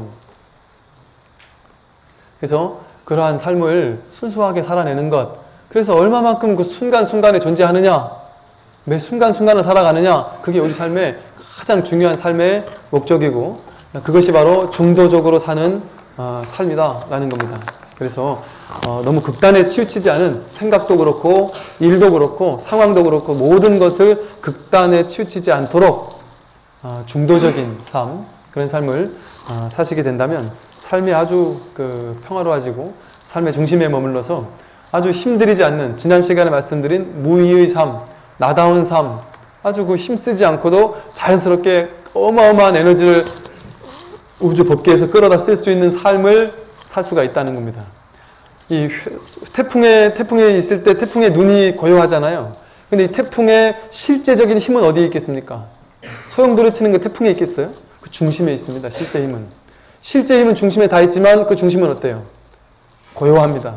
그래서 그러한 삶을 순수하게 살아내는 것, 그래서 얼마만큼 그 순간순간에 존재하느냐, 매 순간순간을 살아가느냐, 그게 우리 삶의 가장 중요한 삶의 목적이고, 그것이 바로 중도적으로 사는 어, 삶이다라는 겁니다. 그래서 어, 너무 극단에 치우치지 않은 생각도 그렇고 일도 그렇고 상황도 그렇고 모든 것을 극단에 치우치지 않도록 어, 중도적인 삶, 그런 삶을 어, 사시게 된다면 삶이 아주 그 평화로워지고 삶의 중심에 머물러서 아주 힘들이지 않는, 지난 시간에 말씀드린 무의의 삶, 나다운 삶, 아주 그 힘쓰지 않고도 자연스럽게 어마어마한 에너지를 우주 법계에서 끌어다 쓸 수 있는 삶을 살 수가 있다는 겁니다. 이 태풍에, 태풍에 있을 때 태풍의 눈이 고요하잖아요. 근데 이 태풍의 실제적인 힘은 어디에 있겠습니까? 소용돌이치는 그 태풍에 있겠어요? 그 중심에 있습니다. 실제 힘은. 실제 힘은 중심에 다 있지만 그 중심은 어때요? 고요합니다.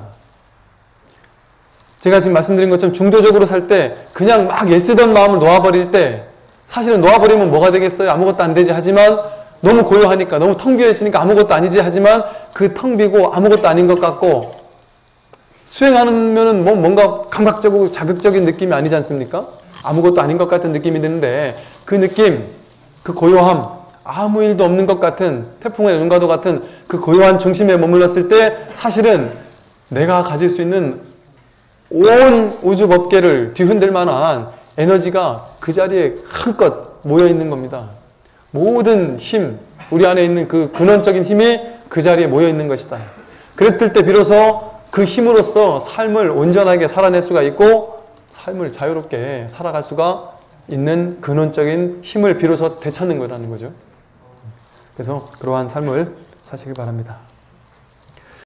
제가 지금 말씀드린 것처럼 중도적으로 살 때 그냥 막 애쓰던 마음을 놓아버릴 때, 사실은 놓아버리면 뭐가 되겠어요? 아무것도 안 되지. 하지만 너무 고요하니까, 너무 텅 비어 있으니까 아무것도 아니지. 하지만 그 텅 비고 아무것도 아닌 것 같고, 수행하면은 뭐 뭔가 감각적이고 자극적인 느낌이 아니지 않습니까? 아무것도 아닌 것 같은 느낌이 드는데, 그 느낌, 그 고요함, 아무 일도 없는 것 같은, 태풍의 눈과도 같은 그 고요한 중심에 머물렀을 때 사실은 내가 가질 수 있는 온 우주 법계를 뒤흔들 만한 에너지가 그 자리에 한껏 모여 있는 겁니다. 모든 힘, 우리 안에 있는 그 근원적인 힘이 그 자리에 모여 있는 것이다. 그랬을 때 비로소 그 힘으로써 삶을 온전하게 살아낼 수가 있고 삶을 자유롭게 살아갈 수가 있는 근원적인 힘을 비로소 되찾는 거라는 거죠. 그래서 그러한 삶을 사시길 바랍니다.